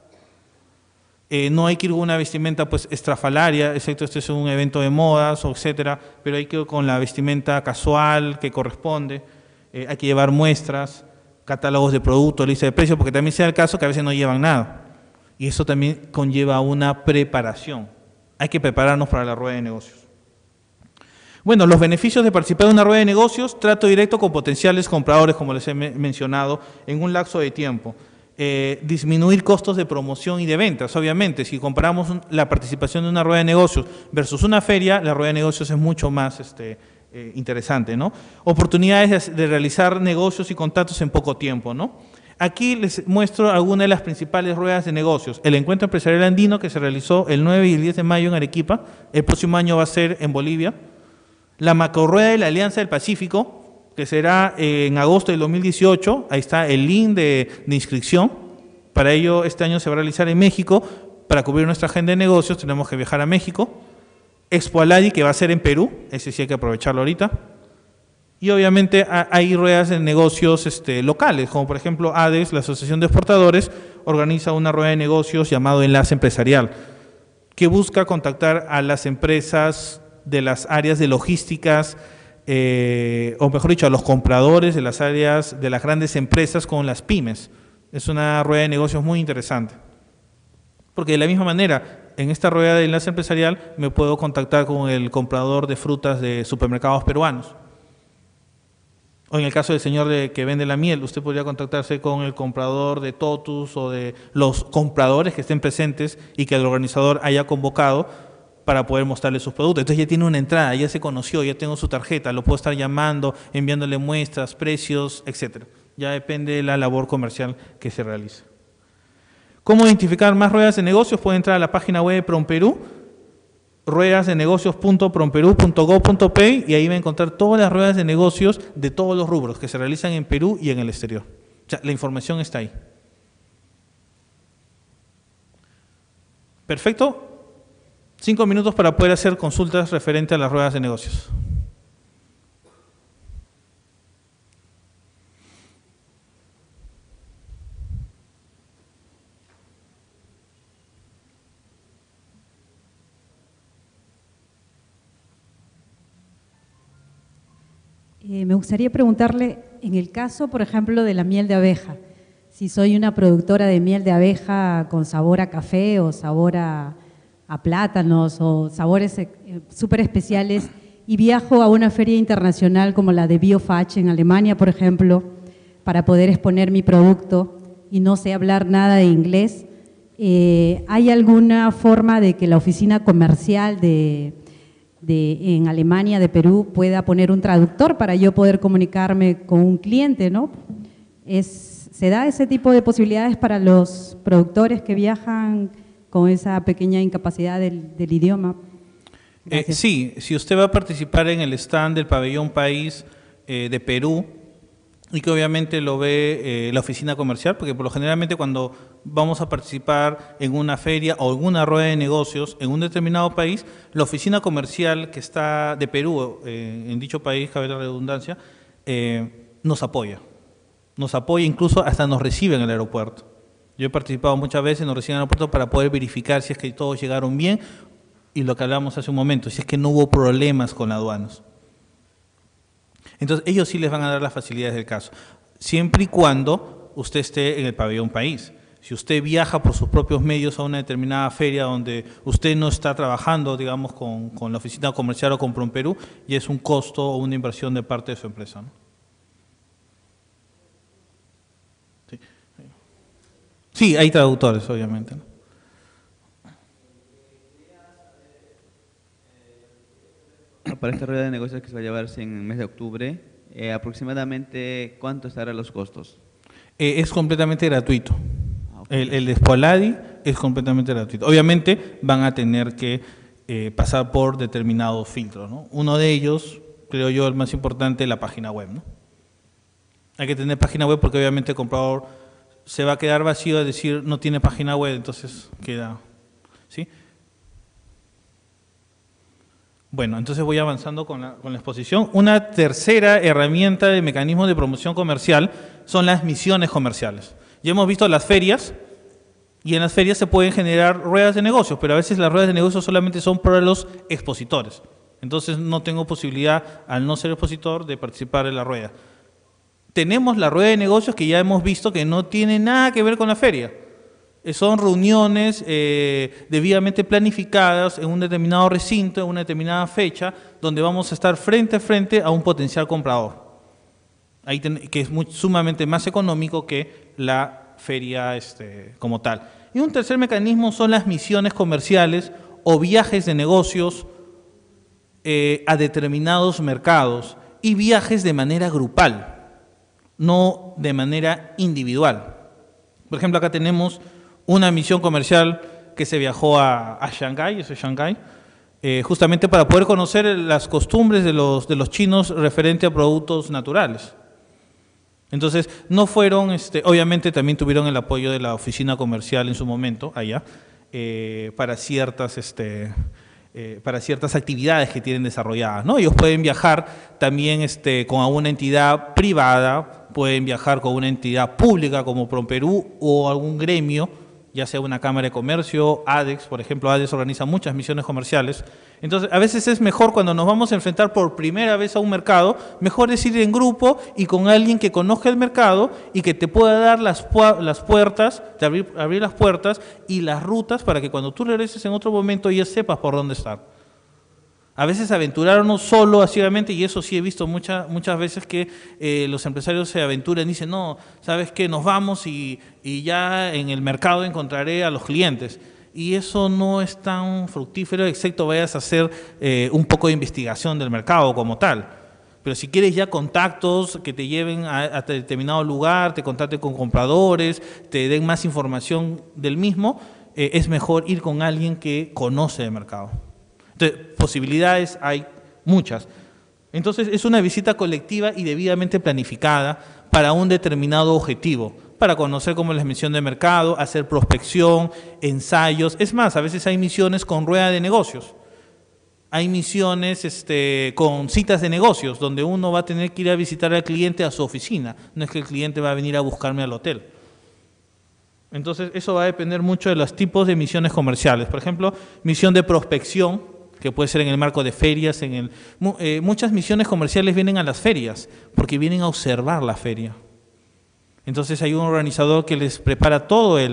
S1: No hay que ir con una vestimenta pues estrafalaria, excepto este es un evento de modas o etcétera, pero hay que ir con la vestimenta casual que corresponde. Hay que llevar muestras, catálogos de productos, lista de precios, porque también sea el caso que a veces no llevan nada. Y eso también conlleva una preparación. Hay que prepararnos para la rueda de negocios. Bueno, los beneficios de participar en una rueda de negocios: trato directo con potenciales compradores, como les he mencionado, en un lapso de tiempo. Disminuir costos de promoción y de ventas. Obviamente, si comparamos la participación de una rueda de negocios versus una feria, la rueda de negocios es mucho más interesante, ¿no? Oportunidades de realizar negocios y contactos en poco tiempo, ¿no? Aquí les muestro algunas de las principales ruedas de negocios. El Encuentro Empresarial Andino, que se realizó el 9 y el 10 de mayo en Arequipa, el próximo año va a ser en Bolivia. La Macrorueda de la Alianza del Pacífico, que será en agosto del 2018, ahí está el link de inscripción. Para ello, este año se va a realizar en México. Para cubrir nuestra agenda de negocios tenemos que viajar a México. Expo Aladi, que va a ser en Perú, ese sí hay que aprovecharlo ahorita. Y obviamente hay ruedas de negocios locales, como por ejemplo ADES, la Asociación de Exportadores, organiza una rueda de negocios llamado Enlace Empresarial, que busca contactar a las empresas de las áreas de logísticas, o mejor dicho, a los compradores de las áreas de las grandes empresas con las pymes. Es una rueda de negocios muy interesante. Porque de la misma manera, en esta rueda de enlace empresarial me puedo contactar con el comprador de frutas de supermercados peruanos. O en el caso del señor que vende la miel, usted podría contactarse con el comprador de Totus o de los compradores que estén presentes y que el organizador haya convocado para poder mostrarle sus productos. Entonces ya tiene una entrada, ya se conoció, ya tengo su tarjeta, lo puedo estar llamando, enviándole muestras, precios, etcétera. Ya depende de la labor comercial que se realice. ¿Cómo identificar más ruedas de negocios? Puede entrar a la página web de PROMPERÚ, ruedasdenegocios.promperú.gov.pe, y ahí va a encontrar todas las ruedas de negocios de todos los rubros que se realizan en Perú y en el exterior. O sea, la información está ahí. Perfecto. 5 minutos para poder hacer consultas referentes a las ruedas de negocios.
S5: Me gustaría preguntarle, en el caso, por ejemplo, de la miel de abeja, si soy una productora de miel de abeja con sabor a café o sabor a plátanos o sabores súper especiales, y viajo a una feria internacional como la de BioFach en Alemania, por ejemplo, para poder exponer mi producto y no sé hablar nada de inglés, ¿hay alguna forma de que la oficina comercial en Alemania, de Perú, pueda poner un traductor para yo poder comunicarme con un cliente, ¿no? ¿Se da ese tipo de posibilidades para los productores que viajan con esa pequeña incapacidad del idioma?
S1: Sí, si usted va a participar en el stand del Pabellón País de Perú, y que obviamente lo ve la oficina comercial, porque por lo generalmente cuando vamos a participar en una feria o en una rueda de negocios en un determinado país, la oficina comercial que está de Perú, en dicho país, cabe la redundancia, nos apoya, incluso hasta nos recibe en el aeropuerto. Yo he participado muchas veces, nos reciben en el aeropuerto para poder verificar si es que todos llegaron bien, y lo que hablamos hace un momento, si es que no hubo problemas con aduanas. Entonces, ellos sí les van a dar las facilidades del caso, siempre y cuando usted esté en el pabellón país. Si usted viaja por sus propios medios a una determinada feria donde usted no está trabajando, digamos, con la oficina comercial o con PROMPERÚ, y es un costo o una inversión de parte de su empresa, ¿no? Sí, hay traductores, obviamente, ¿no?
S3: Para esta rueda de negocios que se va a llevarse en el mes de octubre, aproximadamente ¿cuánto estarán los costos?
S1: Es completamente gratuito.
S3: Okay.
S1: El de Expo Aladi es completamente gratuito. Obviamente van a tener que pasar por determinados filtros, ¿no? Uno de ellos, creo yo, el más importante, la página web, ¿no? Hay que tener página web porque obviamente el comprador se va a quedar vacío, es decir, no tiene página web, entonces queda, ¿sí? Bueno, entonces voy avanzando con la exposición. Una tercera herramienta de mecanismo de promoción comercial son las misiones comerciales. Ya hemos visto las ferias, y en las ferias se pueden generar ruedas de negocios, pero a veces las ruedas de negocios solamente son para los expositores. Entonces no tengo posibilidad, al no ser expositor, de participar en la rueda. Tenemos la rueda de negocios que ya hemos visto que no tiene nada que ver con la feria. Son reuniones debidamente planificadas en un determinado recinto, en una determinada fecha, donde vamos a estar frente a frente a un potencial comprador. Ahí que es sumamente más económico que la feria como tal. Y un tercer mecanismo son las misiones comerciales o viajes de negocios a determinados mercados y viajes de manera grupal, no de manera individual. Por ejemplo, acá tenemos una misión comercial que se viajó a Shanghái, eso es Shanghái, justamente para poder conocer las costumbres de los chinos referente a productos naturales. Entonces, no fueron, obviamente también tuvieron el apoyo de la oficina comercial en su momento, allá, para ciertas actividades que tienen desarrolladas, ¿no? Ellos pueden viajar también con alguna entidad privada, pueden viajar con una entidad pública como PROMPERÚ o algún gremio, ya sea una cámara de comercio, ADEX, por ejemplo, ADEX organiza muchas misiones comerciales. Entonces, a veces es mejor cuando nos vamos a enfrentar por primera vez a un mercado, mejor es ir en grupo y con alguien que conozca el mercado y que te pueda dar las puertas, abrir las puertas y las rutas para que cuando tú regreses en otro momento ya sepas por dónde estar. A veces aventurarnos solo, activamente, y eso sí he visto muchas veces que los empresarios se aventuran y dicen, no, ¿sabes qué? Nos vamos y ya en el mercado encontraré a los clientes. Y eso no es tan fructífero, excepto vayas a hacer un poco de investigación del mercado como tal. Pero si quieres ya contactos que te lleven a determinado lugar, te contacten con compradores, te den más información del mismo, es mejor ir con alguien que conoce el mercado. Entonces, posibilidades hay muchas. Entonces, es una visita colectiva y debidamente planificada para un determinado objetivo, para conocer, como les mencioné, de mercado, hacer prospección, ensayos. Es más, a veces hay misiones con rueda de negocios. Hay misiones con citas de negocios, donde uno va a tener que ir a visitar al cliente a su oficina. No es que el cliente va a venir a buscarme al hotel. Entonces, eso va a depender mucho de los tipos de misiones comerciales. Por ejemplo, misión de prospección, que puede ser en el marco de ferias. Muchas misiones comerciales vienen a las ferias, porque vienen a observar la feria. Entonces hay un organizador que les prepara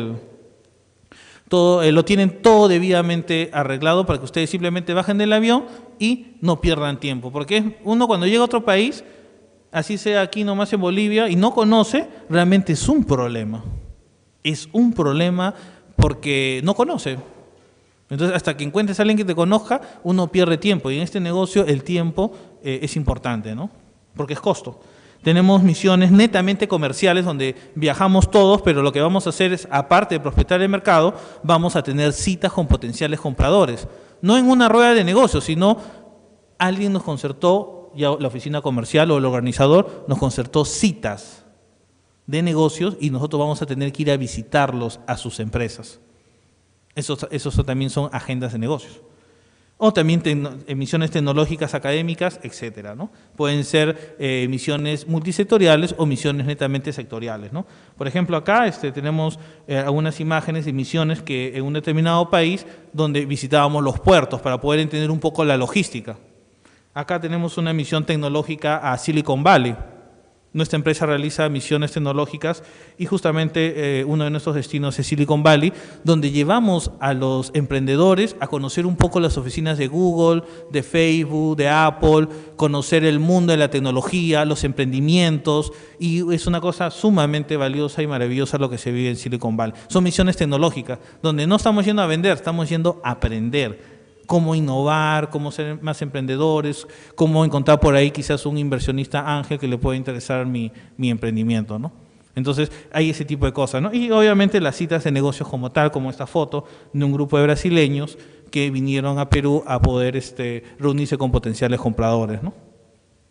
S1: lo tienen todo debidamente arreglado para que ustedes simplemente bajen del avión y no pierdan tiempo. Porque uno cuando llega a otro país, así sea aquí nomás en Bolivia, y no conoce, realmente es un problema. Es un problema porque no conoce. Entonces, hasta que encuentres a alguien que te conozca, uno pierde tiempo. Y en este negocio el tiempo es importante, ¿no? Porque es costo. Tenemos misiones netamente comerciales donde viajamos todos, pero lo que vamos a hacer es, aparte de prospectar el mercado, vamos a tener citas con potenciales compradores. No en una rueda de negocios, sino alguien nos concertó, ya la oficina comercial o el organizador nos concertó citas de negocios y nosotros vamos a tener que ir a visitarlos a sus empresas. Esos también son agendas de negocios. O también misiones tecnológicas, académicas, etcétera, ¿no? Pueden ser misiones multisectoriales o misiones netamente sectoriales, ¿no? Por ejemplo, acá tenemos algunas imágenes de misiones que en un determinado país donde visitábamos los puertos para poder entender un poco la logística. Acá tenemos una misión tecnológica a Silicon Valley. Nuestra empresa realiza misiones tecnológicas y justamente uno de nuestros destinos es Silicon Valley, donde llevamos a los emprendedores a conocer un poco las oficinas de Google, de Facebook, de Apple, conocer el mundo de la tecnología, los emprendimientos, y es una cosa sumamente valiosa y maravillosa lo que se vive en Silicon Valley. Son misiones tecnológicas, donde no estamos yendo a vender, estamos yendo a aprender. Cómo innovar, cómo ser más emprendedores, cómo encontrar por ahí quizás un inversionista ángel que le pueda interesar mi emprendimiento, ¿no? Entonces, hay ese tipo de cosas, ¿no? Y obviamente las citas de negocios como tal, como esta foto de un grupo de brasileños que vinieron a Perú a poder reunirse con potenciales compradores, ¿no?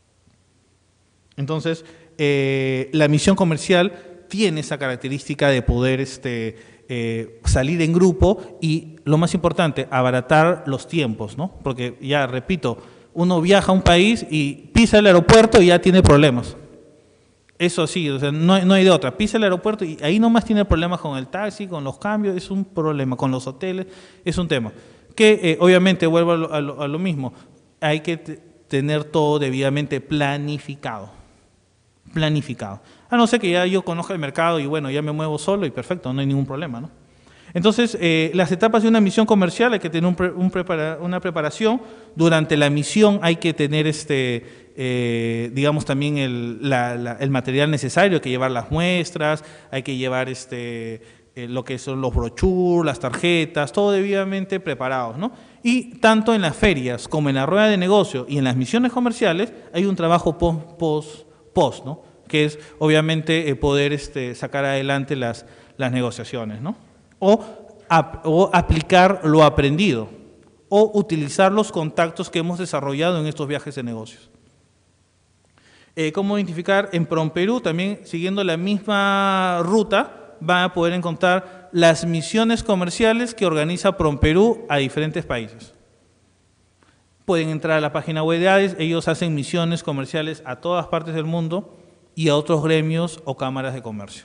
S1: Entonces, la misión comercial tiene esa característica de poder salir en grupo y, lo más importante, abaratar los tiempos, ¿no? Porque, ya repito, uno viaja a un país y pisa el aeropuerto y ya tiene problemas. Eso sí, o sea, no hay de otra. Pisa el aeropuerto y ahí nomás tiene problemas con el taxi, con los cambios, es un problema, con los hoteles, es un tema. Que obviamente, vuelvo a lo mismo, hay que tener todo debidamente planificado. Planificado. A no ser que ya yo conozca el mercado y bueno, ya me muevo solo y perfecto, no hay ningún problema, ¿no? Entonces, las etapas de una misión comercial hay que tener una preparación. Durante la misión hay que tener, digamos, también el material necesario, hay que llevar las muestras, hay que llevar lo que son los brochures, las tarjetas, todo debidamente preparados, ¿no? Y tanto en las ferias como en la rueda de negocio y en las misiones comerciales hay un trabajo post, ¿no? Que es obviamente poder sacar adelante las negociaciones, ¿no? O aplicar lo aprendido, o utilizar los contactos que hemos desarrollado en estos viajes de negocios. ¿Cómo identificar? En PROMPERÚ, también siguiendo la misma ruta, van a poder encontrar las misiones comerciales que organiza PROMPERÚ a diferentes países. Pueden entrar a la página web de ADES, ellos hacen misiones comerciales a todas partes del mundo y a otros gremios o cámaras de comercio.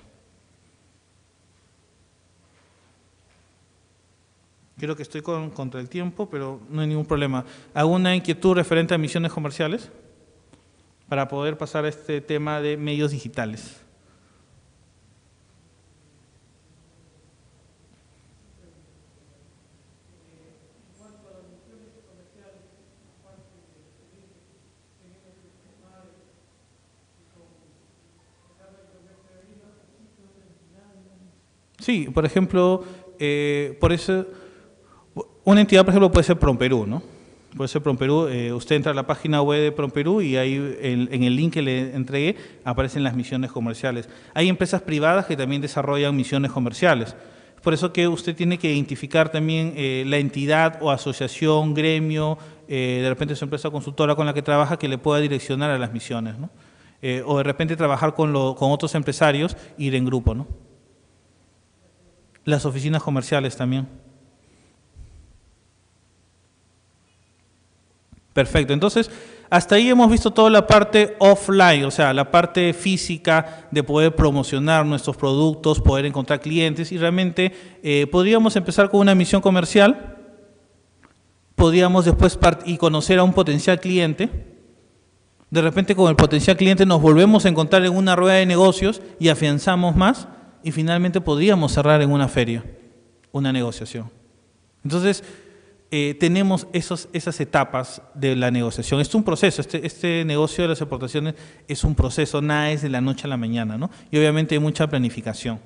S1: Creo que estoy contra el tiempo, pero no hay ningún problema. ¿Alguna inquietud referente a misiones comerciales? Para poder pasar a este tema de medios digitales. Sí, por ejemplo, por eso, una entidad, por ejemplo, puede ser PROMPERÚ, ¿no? Puede ser PROMPERÚ, usted entra a la página web de PROMPERÚ y ahí en el link que le entregué aparecen las misiones comerciales. Hay empresas privadas que también desarrollan misiones comerciales. Por eso que usted tiene que identificar también la entidad o asociación, gremio, de repente su empresa consultora con la que trabaja que le pueda direccionar a las misiones, ¿no? O de repente trabajar con otros empresarios, ir en grupo, ¿no? Las oficinas comerciales también. Perfecto, entonces hasta ahí hemos visto toda la parte offline, o sea, la parte física de poder promocionar nuestros productos, poder encontrar clientes y realmente podríamos empezar con una misión comercial, podríamos después y conocer a un potencial cliente, de repente con el potencial cliente nos volvemos a encontrar en una rueda de negocios y afianzamos más y finalmente podríamos cerrar en una feria, una negociación. Entonces, tenemos esas etapas de la negociación. Es un proceso, este negocio de las exportaciones es un proceso, nada es de la noche a la mañana, ¿no? Y obviamente hay mucha planificación.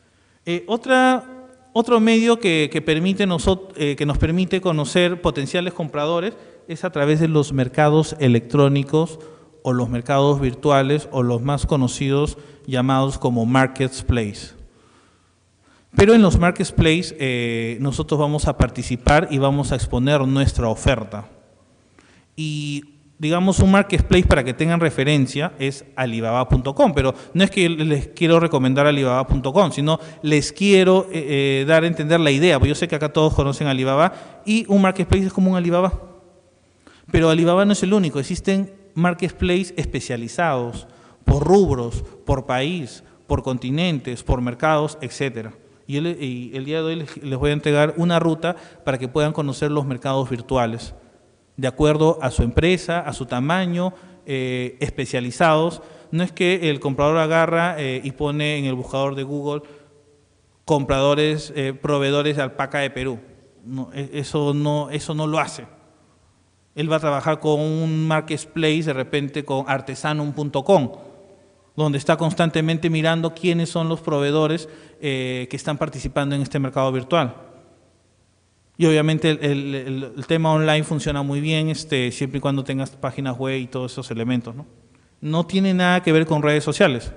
S1: Otro medio que nos permite conocer potenciales compradores es a través de los mercados electrónicos o los mercados virtuales o los más conocidos llamados como marketplace. Pero en los marketplace nosotros vamos a participar y vamos a exponer nuestra oferta. Y digamos un marketplace, para que tengan referencia, es Alibaba.com, pero no es que les quiero recomendar Alibaba.com, sino les quiero dar a entender la idea, porque yo sé que acá todos conocen Alibaba y un marketplace es como un Alibaba. Pero Alibaba no es el único, existen marketplaces especializados por rubros, por país, por continentes, por mercados, etcétera. Y el día de hoy les voy a entregar una ruta para que puedan conocer los mercados virtuales, de acuerdo a su empresa, a su tamaño, especializados. No es que el comprador agarra y pone en el buscador de Google proveedores de alpaca de Perú. No, eso no lo hace. Él va a trabajar con un marketplace, de repente con artesanum.com, donde está constantemente mirando quiénes son los proveedores que están participando en este mercado virtual. Y obviamente el tema online funciona muy bien siempre y cuando tengas páginas web y todos esos elementos, ¿no? No tiene nada que ver con redes sociales.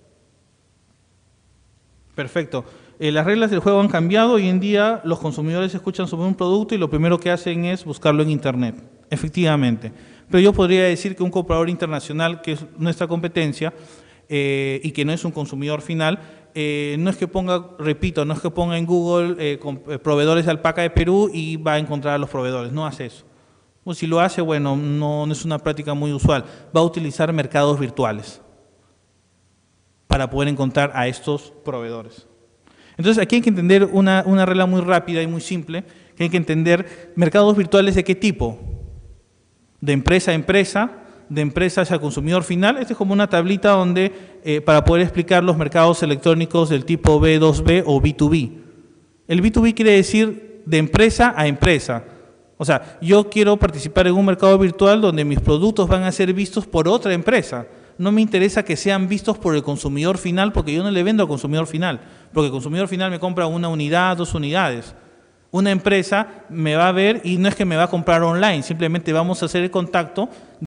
S1: Perfecto. Las reglas del juego han cambiado. Hoy en día los consumidores escuchan sobre un producto y lo primero que hacen es buscarlo en Internet. efectivamente. Pero yo podría decir que un comprador internacional, que es nuestra competencia, y que no es un consumidor final, no es que ponga, repito, no es que ponga en Google proveedores de alpaca de Perú y va a encontrar a los proveedores, no hace eso. O si lo hace, bueno, no es una práctica muy usual, va a utilizar mercados virtuales para poder encontrar a estos proveedores. Entonces aquí hay que entender una regla muy rápida y muy simple, que hay que entender mercados virtuales de qué tipo, de empresa a empresa, de empresa hacia consumidor final. Esta es como una tablita donde, para poder explicar los mercados electrónicos del tipo B2B o B2B. El B2B quiere decir de empresa a empresa. O sea, yo quiero participar en un mercado virtual donde mis productos van a ser vistos por otra empresa. No me interesa que sean vistos por el consumidor final, porque yo no le vendo al consumidor final, porque el consumidor final me compra una unidad, 2 unidades. Una empresa me va a ver y no es que me va a comprar online, simplemente vamos a hacer el contacto